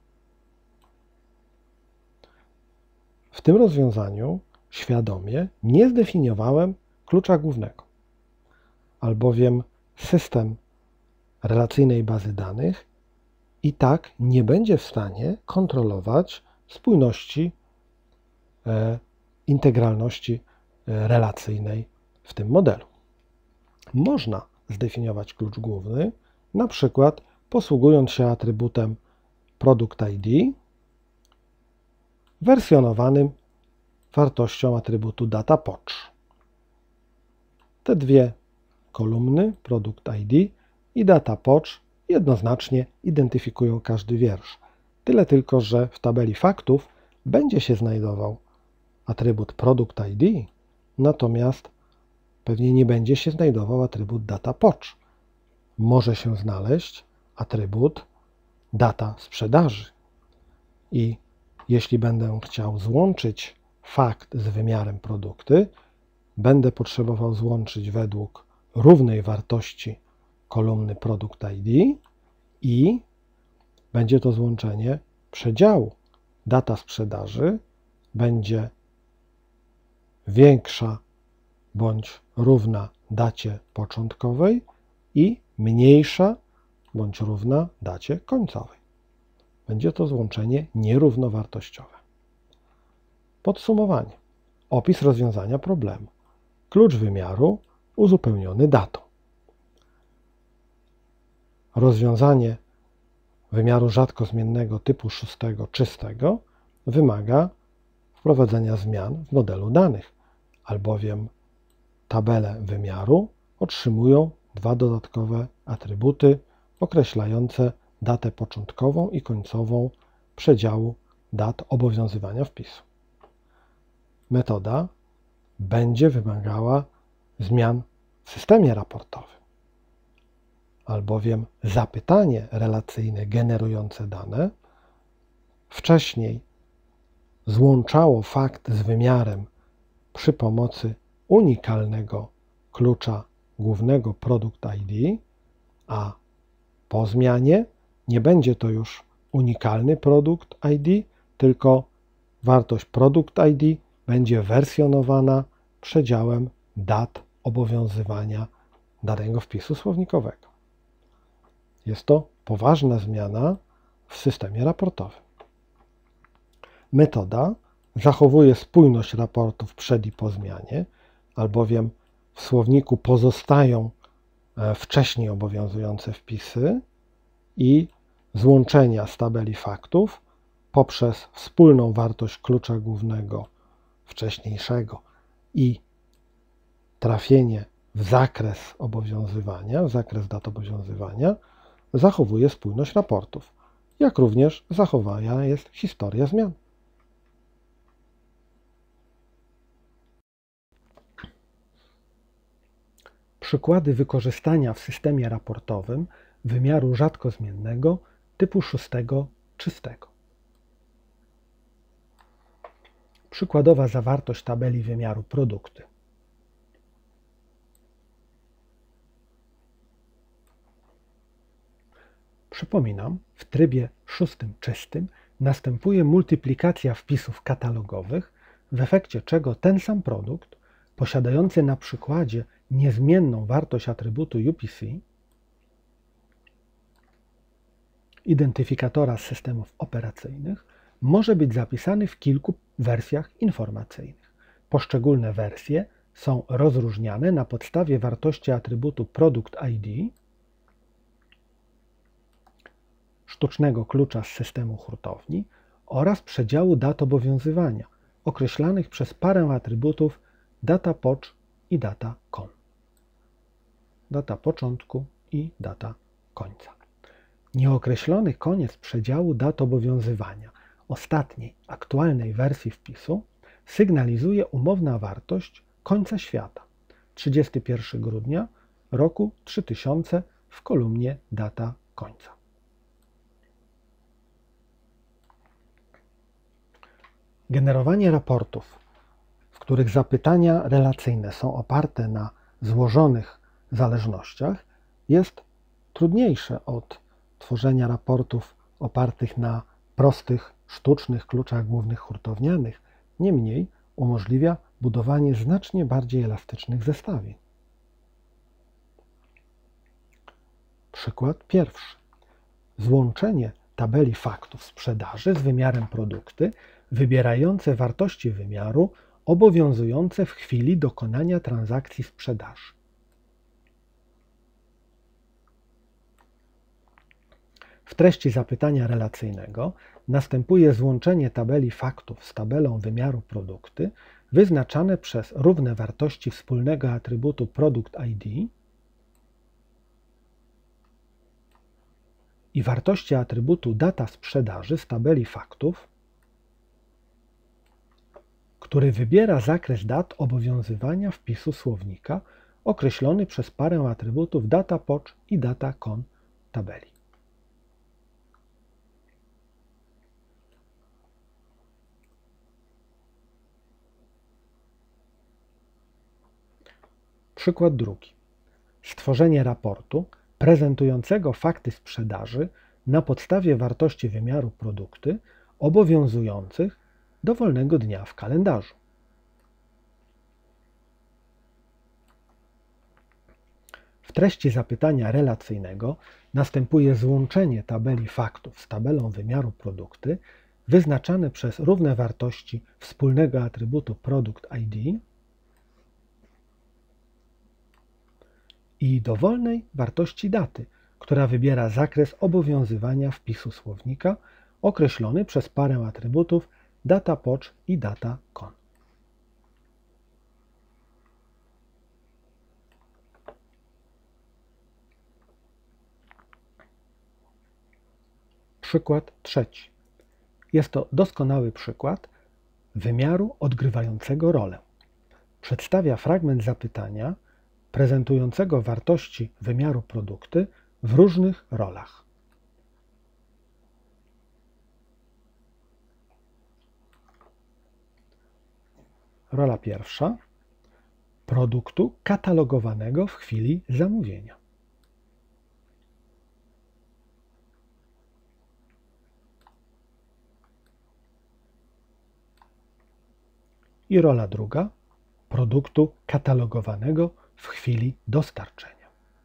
W tym rozwiązaniu świadomie nie zdefiniowałem klucza głównego, albowiem system relacyjnej bazy danych i tak nie będzie w stanie kontrolować spójności, integralności relacyjnej w tym modelu. Można zdefiniować klucz główny, na przykład posługując się atrybutem Product ID wersjonowanym wartością atrybutu DataPoc. Te dwie kolumny, Product ID i DataPoc, jednoznacznie identyfikują każdy wiersz. Tyle tylko, że w tabeli faktów będzie się znajdował atrybut Product ID, natomiast pewnie nie będzie się znajdował atrybut data POCZ. Może się znaleźć atrybut data sprzedaży. I jeśli będę chciał złączyć fakt z wymiarem produkty, będę potrzebował złączyć według równej wartości kolumny Product ID i będzie to złączenie przedziału. Data sprzedaży będzie większa bądź równa dacie początkowej i mniejsza bądź równa dacie końcowej. Będzie to złączenie nierównowartościowe. Podsumowanie. Opis rozwiązania problemu. Klucz wymiaru uzupełniony datą. Rozwiązanie wymiaru rzadko zmiennego typu 6 czystego wymaga wprowadzenia zmian w modelu danych, albowiem tabele wymiaru otrzymują dwa dodatkowe atrybuty określające datę początkową i końcową przedziału dat obowiązywania wpisu. Metoda będzie wymagała zmian w systemie raportowym, albowiem zapytanie relacyjne generujące dane wcześniej złączało fakt z wymiarem przy pomocy unikalnego klucza głównego Product ID, a po zmianie nie będzie to już unikalny Product ID, tylko wartość Product ID będzie wersjonowana przedziałem dat obowiązywania danego wpisu słownikowego. Jest to poważna zmiana w systemie raportowym. Metoda zachowuje spójność raportów przed i po zmianie, albowiem w słowniku pozostają wcześniej obowiązujące wpisy i złączenia z tabeli faktów poprzez wspólną wartość klucza głównego wcześniejszego i trafienie w zakres obowiązywania, w zakres dat obowiązywania, zachowuje spójność raportów, jak również zachowana jest historia zmian. Przykłady wykorzystania w systemie raportowym wymiaru rzadko zmiennego typu 6 czystego. Przykładowa zawartość tabeli wymiaru produkty. Przypominam, w trybie 6 czystym następuje multiplikacja wpisów katalogowych, w efekcie czego ten sam produkt, posiadający na przykładzie niezmienną wartość atrybutu UPC, identyfikatora z systemów operacyjnych, może być zapisany w kilku wersjach informacyjnych. Poszczególne wersje są rozróżniane na podstawie wartości atrybutu Product ID, sztucznego klucza z systemu hurtowni oraz przedziału dat obowiązywania, określanych przez parę atrybutów data POCZ i data CON. Data początku i data końca. Nieokreślony koniec przedziału dat obowiązywania ostatniej, aktualnej wersji wpisu sygnalizuje umowna wartość końca świata 31 grudnia roku 3000 w kolumnie data końca. Generowanie raportów, w których zapytania relacyjne są oparte na złożonych zależnościach, jest trudniejsze od tworzenia raportów opartych na prostych, sztucznych kluczach głównych hurtownianych, niemniej umożliwia budowanie znacznie bardziej elastycznych zestawień. Przykład pierwszy. Złączenie tabeli faktów sprzedaży z wymiarem produkty, wybierające wartości wymiaru obowiązujące w chwili dokonania transakcji sprzedaży. W treści zapytania relacyjnego następuje złączenie tabeli faktów z tabelą wymiaru produkty wyznaczane przez równe wartości wspólnego atrybutu Product ID i wartości atrybutu data sprzedaży z tabeli faktów, który wybiera zakres dat obowiązywania wpisu słownika określony przez parę atrybutów data_POCH i data_CON tabeli. Przykład drugi. Stworzenie raportu prezentującego fakty sprzedaży na podstawie wartości wymiaru produkty obowiązujących dowolnego dnia w kalendarzu. W treści zapytania relacyjnego następuje złączenie tabeli faktów z tabelą wymiaru produkty wyznaczane przez równe wartości wspólnego atrybutu Product ID i dowolnej wartości daty, która wybiera zakres obowiązywania wpisu słownika określony przez parę atrybutów data_POCH i data_CON. Przykład trzeci. Jest to doskonały przykład wymiaru odgrywającego rolę. Przedstawia fragment zapytania prezentującego wartości wymiaru produkty w różnych rolach. Rola pierwsza – produktu katalogowanego w chwili zamówienia. I rola druga – produktu katalogowanego w chwili dostarczenia.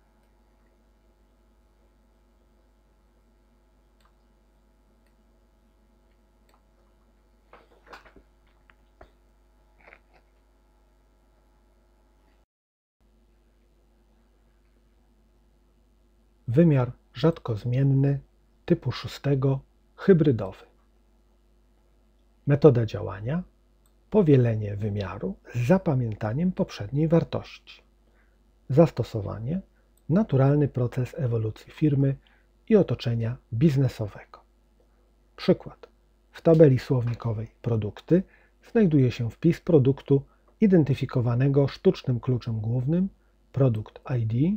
Wymiar rzadkozmienny typu 6 hybrydowy. Metoda działania: powielenie wymiaru z zapamiętaniem poprzedniej wartości. Zastosowanie: naturalny proces ewolucji firmy i otoczenia biznesowego. Przykład. W tabeli słownikowej produkty znajduje się wpis produktu identyfikowanego sztucznym kluczem głównym Product ID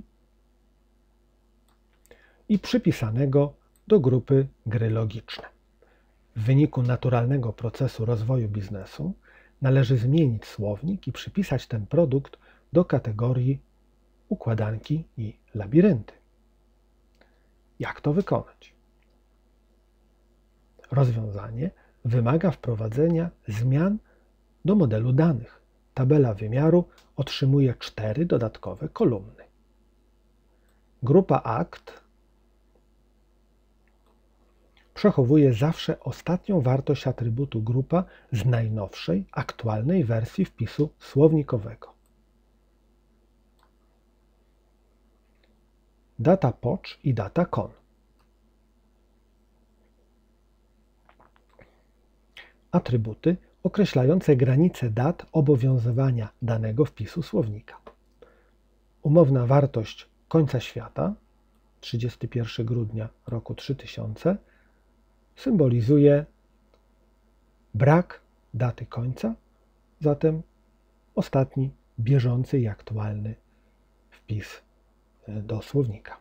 i przypisanego do grupy gry logiczne. W wyniku naturalnego procesu rozwoju biznesu należy zmienić słownik i przypisać ten produkt do kategorii układanki i labirynty. Jak to wykonać? Rozwiązanie wymaga wprowadzenia zmian do modelu danych. Tabela wymiaru otrzymuje 4 dodatkowe kolumny. Grupa akt przechowuje zawsze ostatnią wartość atrybutu grupa z najnowszej, aktualnej wersji wpisu słownikowego. Data_POCH i data_CON. Atrybuty określające granice dat obowiązywania danego wpisu słownika. Umowna wartość końca świata, 31 grudnia roku 3000, symbolizuje brak daty końca, zatem ostatni bieżący i aktualny wpis do słownika.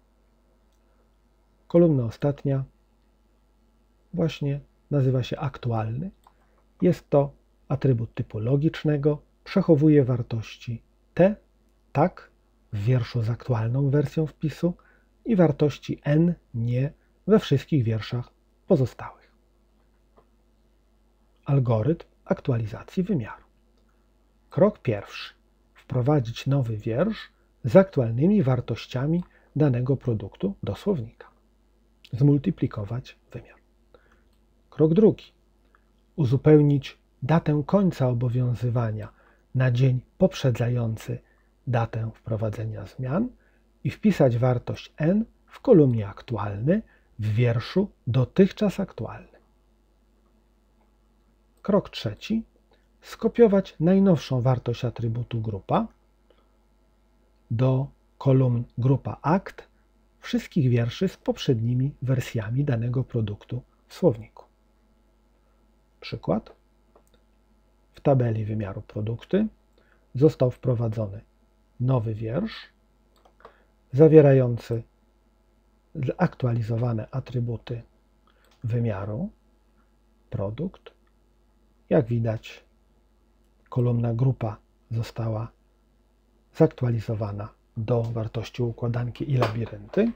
Kolumna ostatnia właśnie nazywa się aktualny. Jest to atrybut typu logicznego, przechowuje wartości t, tak, w wierszu z aktualną wersją wpisu i wartości n, nie, we wszystkich wierszach pozostałych. Algorytm aktualizacji wymiaru. Krok pierwszy. Wprowadzić nowy wiersz z aktualnymi wartościami danego produktu do słownika. Zmultiplikować wymiar. Krok drugi. Uzupełnić datę końca obowiązywania na dzień poprzedzający datę wprowadzenia zmian i wpisać wartość n w kolumnie aktualny w wierszu dotychczas aktualny. Krok trzeci. Skopiować najnowszą wartość atrybutu grupa do kolumn grupa akt wszystkich wierszy z poprzednimi wersjami danego produktu w słowniku. Przykład. w tabeli wymiaru produkty został wprowadzony nowy wiersz zawierający zaktualizowane atrybuty wymiaru produkt. Jak widać, kolumna grupa została zaktualizowana do wartości układanki i labirynty.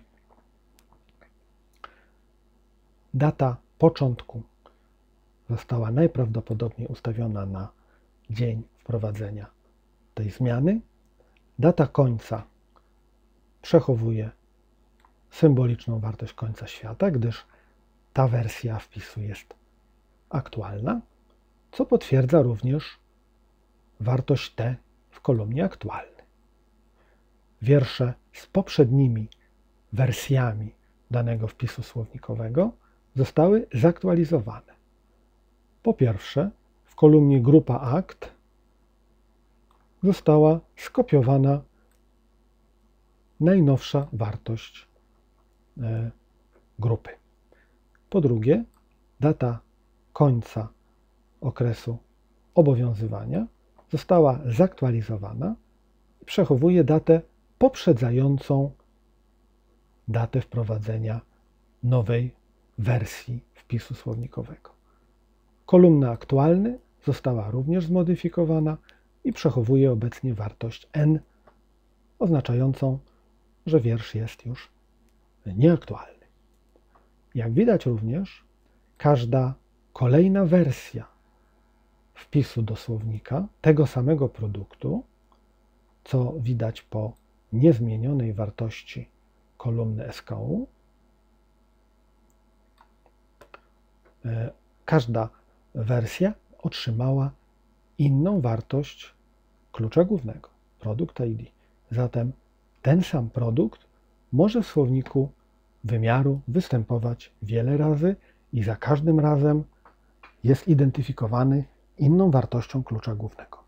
Data początku została najprawdopodobniej ustawiona na dzień wprowadzenia tej zmiany. Data końca przechowuje symboliczną wartość końca świata, gdyż ta wersja wpisu jest aktualna, co potwierdza również wartość T w kolumnie aktualny. Wiersze z poprzednimi wersjami danego wpisu słownikowego zostały zaktualizowane. Po pierwsze, w kolumnie grupa akt została skopiowana najnowsza wartość grupy. Po drugie, data końca okresu obowiązywania została zaktualizowana i przechowuje datę poprzedzającą datę wprowadzenia nowej wersji wpisu słownikowego. Kolumna aktualny została również zmodyfikowana i przechowuje obecnie wartość n, oznaczającą, że wiersz jest już nieaktualny. Jak widać również, każda kolejna wersja wpisu do słownika tego samego produktu, co widać po niezmienionej wartości kolumny SKU, każda wersja otrzymała inną wartość klucza głównego, produkt ID. Zatem ten sam produkt może w słowniku wymiaru występować wiele razy i za każdym razem jest identyfikowany inną wartością klucza głównego.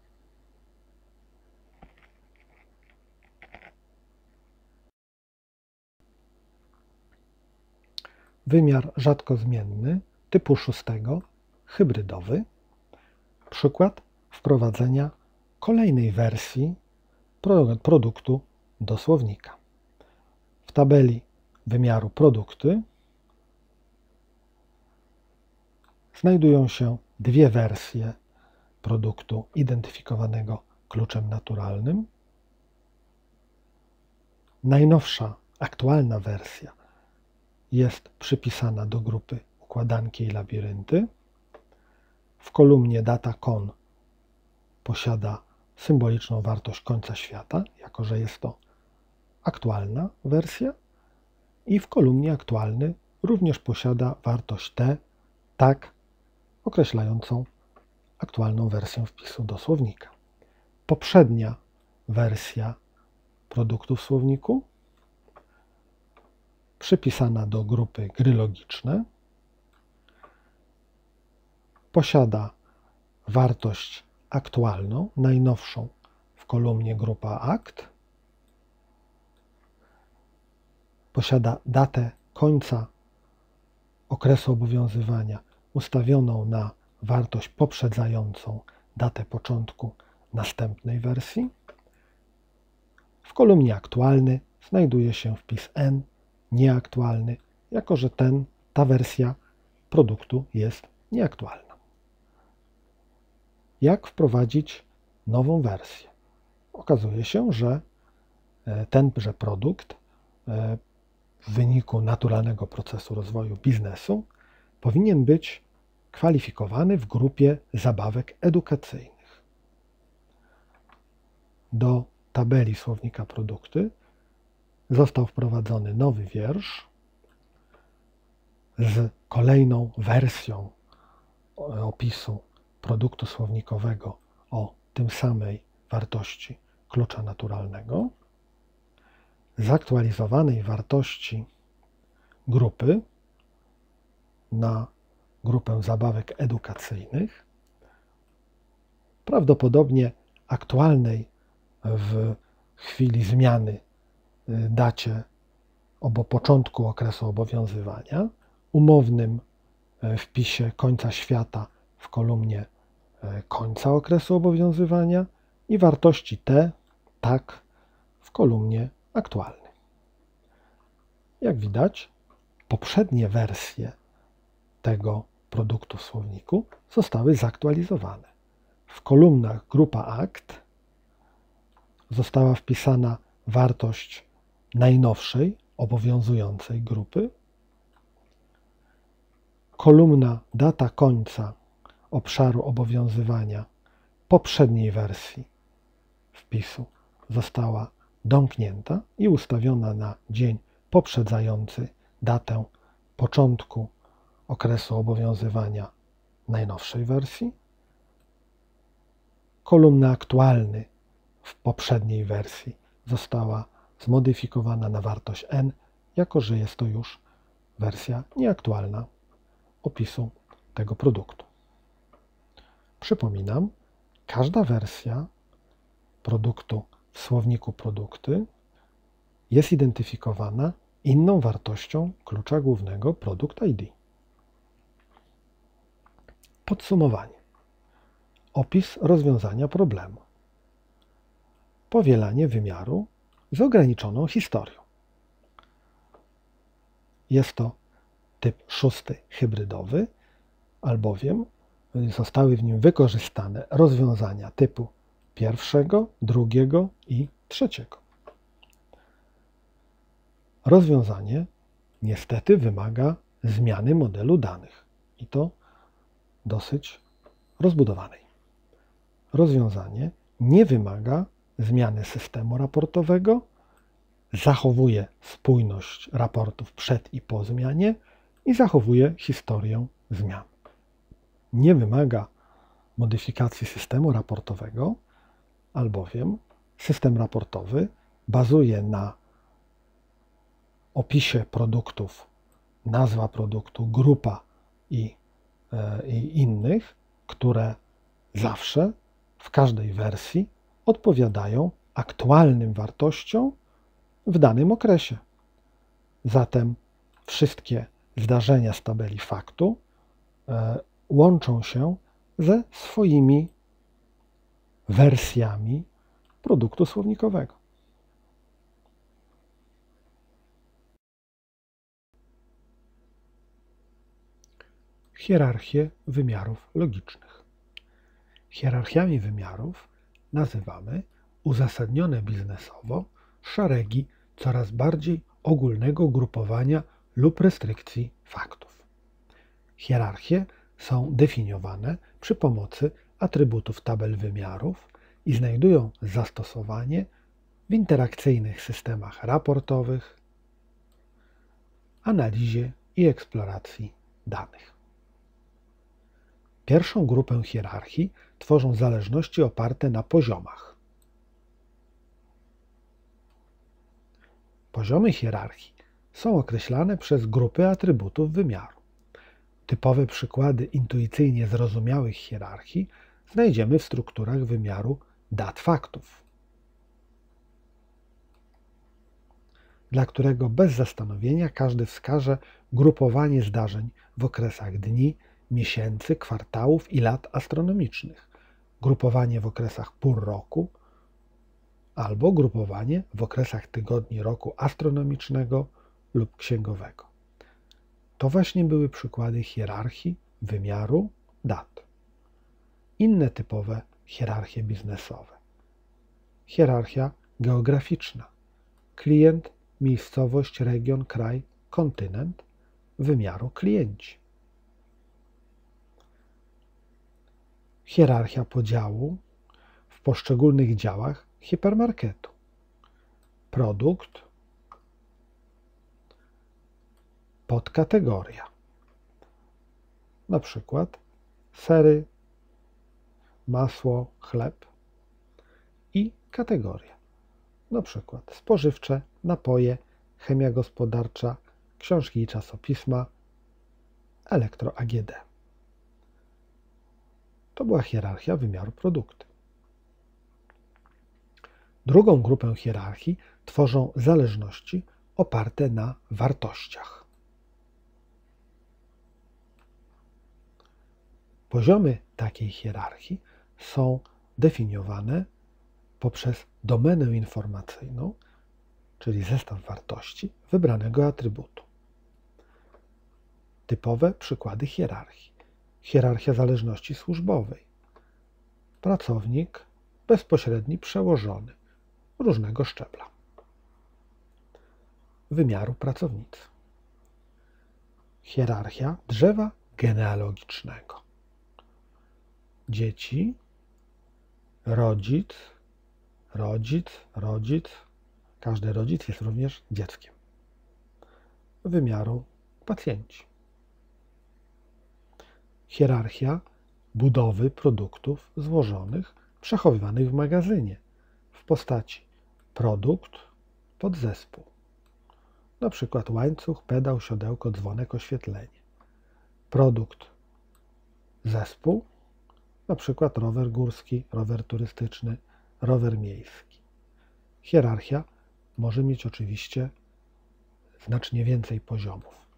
Wymiar rzadko zmienny typu 6, hybrydowy. Przykład wprowadzenia kolejnej wersji produktu do słownika. W tabeli wymiaru produkty znajdują się dwie wersje produktu identyfikowanego kluczem naturalnym. Najnowsza, aktualna wersja jest przypisana do grupy układanki i labirynty. W kolumnie data kon posiada symboliczną wartość końca świata, jako że jest to aktualna wersja, i w kolumnie aktualny również posiada wartość T, tak określającą aktualną wersję wpisu do słownika. Poprzednia wersja produktu w słowniku przypisana do grupy gry logiczne posiada wartość aktualną, najnowszą w kolumnie grupa akt, posiada datę końca okresu obowiązywania ustawioną na wartość poprzedzającą datę początku następnej wersji. W kolumnie aktualny znajduje się wpis N, nieaktualny, jako że ta wersja produktu jest nieaktualna. Jak wprowadzić nową wersję? Okazuje się, że tenże produkt w wyniku naturalnego procesu rozwoju biznesu powinien być kwalifikowany w grupie zabawek edukacyjnych. Do tabeli słownika produkty został wprowadzony nowy wiersz z kolejną wersją opisu produktu słownikowego o tym samej wartości klucza naturalnego, zaktualizowanej wartości grupy na grupę zabawek edukacyjnych, prawdopodobnie aktualnej w chwili zmiany dacie początku okresu obowiązywania, umownym wpisie końca świata w kolumnie końca okresu obowiązywania i wartości T, tak w kolumnie aktualnej. Jak widać, poprzednie wersje tego produktu w słowniku zostały zaktualizowane. W kolumnach grupa akt została wpisana wartość najnowszej, obowiązującej grupy. Kolumna data końca obszaru obowiązywania poprzedniej wersji wpisu została domknięta i ustawiona na dzień poprzedzający datę początku okresu obowiązywania najnowszej wersji. Kolumna aktualny w poprzedniej wersji została zmodyfikowana na wartość n, jako że jest to już wersja nieaktualna opisu tego produktu. Przypominam, każda wersja produktu w słowniku produkty jest identyfikowana inną wartością klucza głównego Product ID. Podsumowanie. Opis rozwiązania problemu. Powielanie wymiaru z ograniczoną historią. Jest to typ 6 hybrydowy, albowiem zostały w nim wykorzystane rozwiązania typu 1, 2 i 3. Rozwiązanie niestety wymaga zmiany modelu danych i to dosyć rozbudowanej. Rozwiązanie nie wymaga zmiany systemu raportowego, zachowuje spójność raportów przed i po zmianie i zachowuje historię zmian. Nie wymaga modyfikacji systemu raportowego, albowiem system raportowy bazuje na opisie produktów, nazwa produktu, grupa i innych, które zawsze w każdej wersji odpowiadają aktualnym wartościom w danym okresie. Zatem wszystkie zdarzenia z tabeli faktu łączą się ze swoimi wersjami produktu słownikowego. Hierarchię wymiarów logicznych. Hierarchiami wymiarów nazywamy uzasadnione biznesowo szeregi coraz bardziej ogólnego grupowania lub restrykcji faktów. Hierarchie są definiowane przy pomocy atrybutów tabel wymiarów i znajdują zastosowanie w interakcyjnych systemach raportowych, analizie i eksploracji danych. Pierwszą grupę hierarchii tworzą zależności oparte na poziomach. Poziomy hierarchii są określane przez grupy atrybutów wymiaru. Typowe przykłady intuicyjnie zrozumiałych hierarchii znajdziemy w strukturach wymiaru dat faktów, dla którego bez zastanowienia każdy wskaże grupowanie zdarzeń w okresach dni, miesięcy, kwartałów i lat astronomicznych, grupowanie w okresach pór roku albo grupowanie w okresach tygodni roku astronomicznego lub księgowego. To właśnie były przykłady hierarchii wymiaru dat. Inne typowe hierarchie biznesowe. Hierarchia geograficzna. Klient, miejscowość, region, kraj, kontynent, wymiaru klienci. Hierarchia podziału w poszczególnych działach hipermarketu. Produkt, podkategoria. Na przykład sery, masło, chleb i kategoria. Na przykład spożywcze, napoje, chemia gospodarcza, książki i czasopisma, elektro-AGD. To była hierarchia wymiaru produktu. Drugą grupę hierarchii tworzą zależności oparte na wartościach. Poziomy takiej hierarchii są definiowane poprzez domenę informacyjną, czyli zestaw wartości wybranego atrybutu. Typowe przykłady hierarchii. Hierarchia zależności służbowej. Pracownik, bezpośredni przełożony, różnego szczebla. Wymiaru pracownicy. Hierarchia drzewa genealogicznego. Dzieci, rodzic, rodzic. Każdy rodzic jest również dzieckiem. Wymiaru pacjenci. Hierarchia budowy produktów złożonych, przechowywanych w magazynie w postaci produkt, podzespół. Na przykład łańcuch, pedał, siodełko, dzwonek, oświetlenie. Produkt, zespół, na przykład rower górski, rower turystyczny, rower miejski. Hierarchia może mieć oczywiście znacznie więcej poziomów.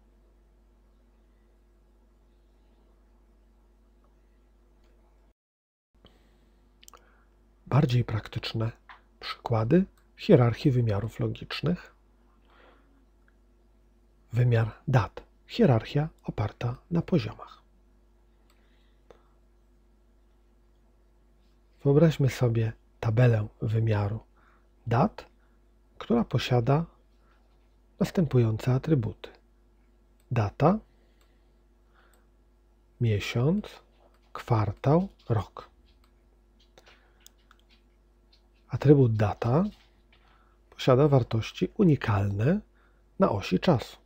Bardziej praktyczne przykłady hierarchii wymiarów logicznych. Wymiar dat. Hierarchia oparta na poziomach. Wyobraźmy sobie tabelę wymiaru dat, która posiada następujące atrybuty. Data, miesiąc, kwartał, rok. Atrybut data posiada wartości unikalne na osi czasu.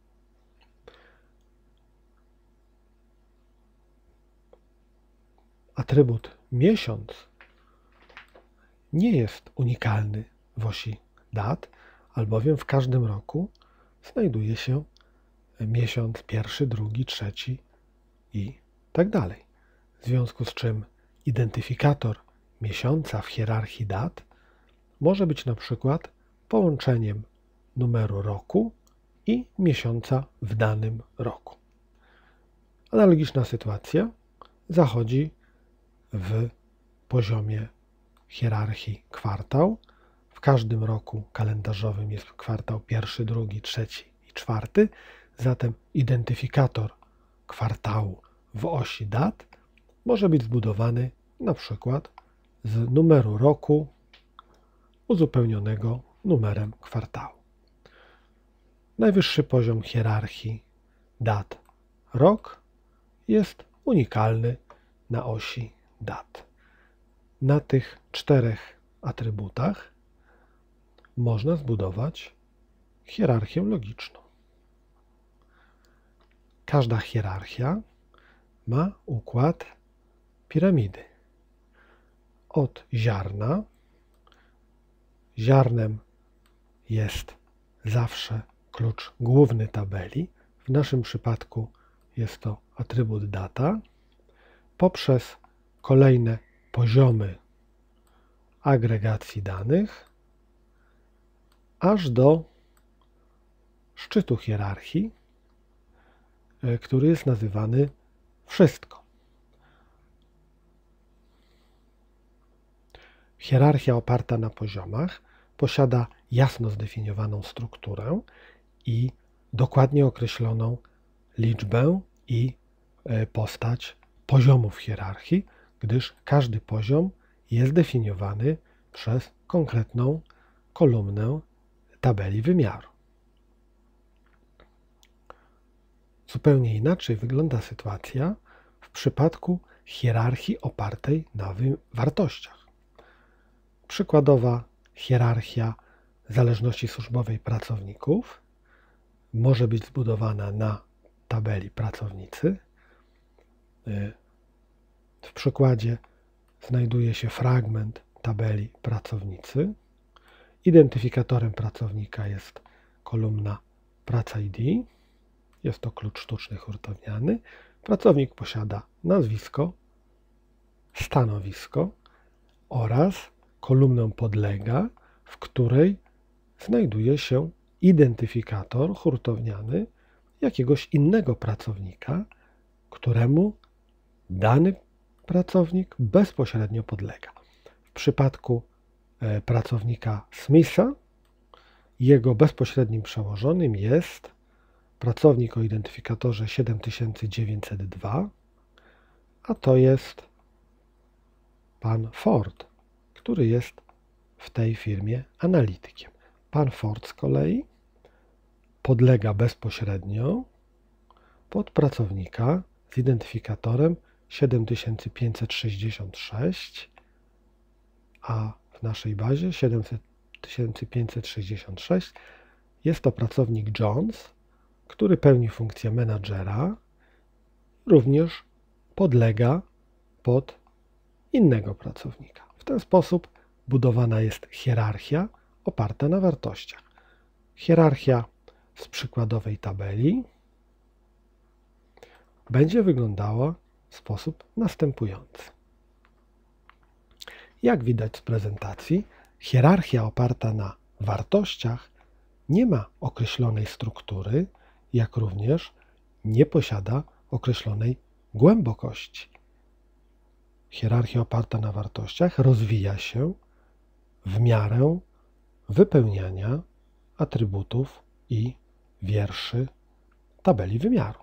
Atrybut miesiąc nie jest unikalny w osi dat, albowiem w każdym roku znajduje się miesiąc pierwszy, drugi, trzeci i tak dalej. W związku z czym identyfikator miesiąca w hierarchii dat może być na przykład połączeniem numeru roku i miesiąca w danym roku. Analogiczna sytuacja zachodzi w poziomie hierarchii kwartał. W każdym roku kalendarzowym jest kwartał pierwszy, drugi, trzeci i czwarty. Zatem identyfikator kwartału w osi dat może być zbudowany na przykład z numeru roku uzupełnionego numerem kwartału. Najwyższy poziom hierarchii dat rok jest unikalny na osi dat. Na tych 4 atrybutach można zbudować hierarchię logiczną. Każda hierarchia ma układ piramidy. Od ziarna. Ziarnem jest zawsze klucz główny tabeli. W naszym przypadku jest to atrybut data. Poprzez kolejne poziomy agregacji danych, aż do szczytu hierarchii, który jest nazywany wszystko. Hierarchia oparta na poziomach posiada jasno zdefiniowaną strukturę i dokładnie określoną liczbę i postać poziomów hierarchii, gdyż każdy poziom jest definiowany przez konkretną kolumnę tabeli wymiaru. Zupełnie inaczej wygląda sytuacja w przypadku hierarchii opartej na wartościach. Przykładowa hierarchia zależności służbowej pracowników może być zbudowana na tabeli pracownicy. W przykładzie znajduje się fragment tabeli pracownicy. Identyfikatorem pracownika jest kolumna praca ID. Jest to klucz sztuczny hurtowniany. Pracownik posiada nazwisko, stanowisko oraz kolumnę podlega, w której znajduje się identyfikator hurtowniany jakiegoś innego pracownika, któremu dany pracownik bezpośrednio podlega. W przypadku pracownika Smitha jego bezpośrednim przełożonym jest pracownik o identyfikatorze 7902, a to jest pan Ford, który jest w tej firmie analitykiem. Pan Ford z kolei podlega bezpośrednio pod pracownika z identyfikatorem 7566, a w naszej bazie 7566 jest to pracownik Jones, który pełni funkcję menadżera, również podlega pod innego pracownika. W ten sposób budowana jest hierarchia oparta na wartościach. Hierarchia z przykładowej tabeli będzie wyglądała w sposób następujący. Jak widać z prezentacji, hierarchia oparta na wartościach nie ma określonej struktury, jak również nie posiada określonej głębokości. Hierarchia oparta na wartościach rozwija się w miarę wypełniania atrybutów i wierszy tabeli wymiarów.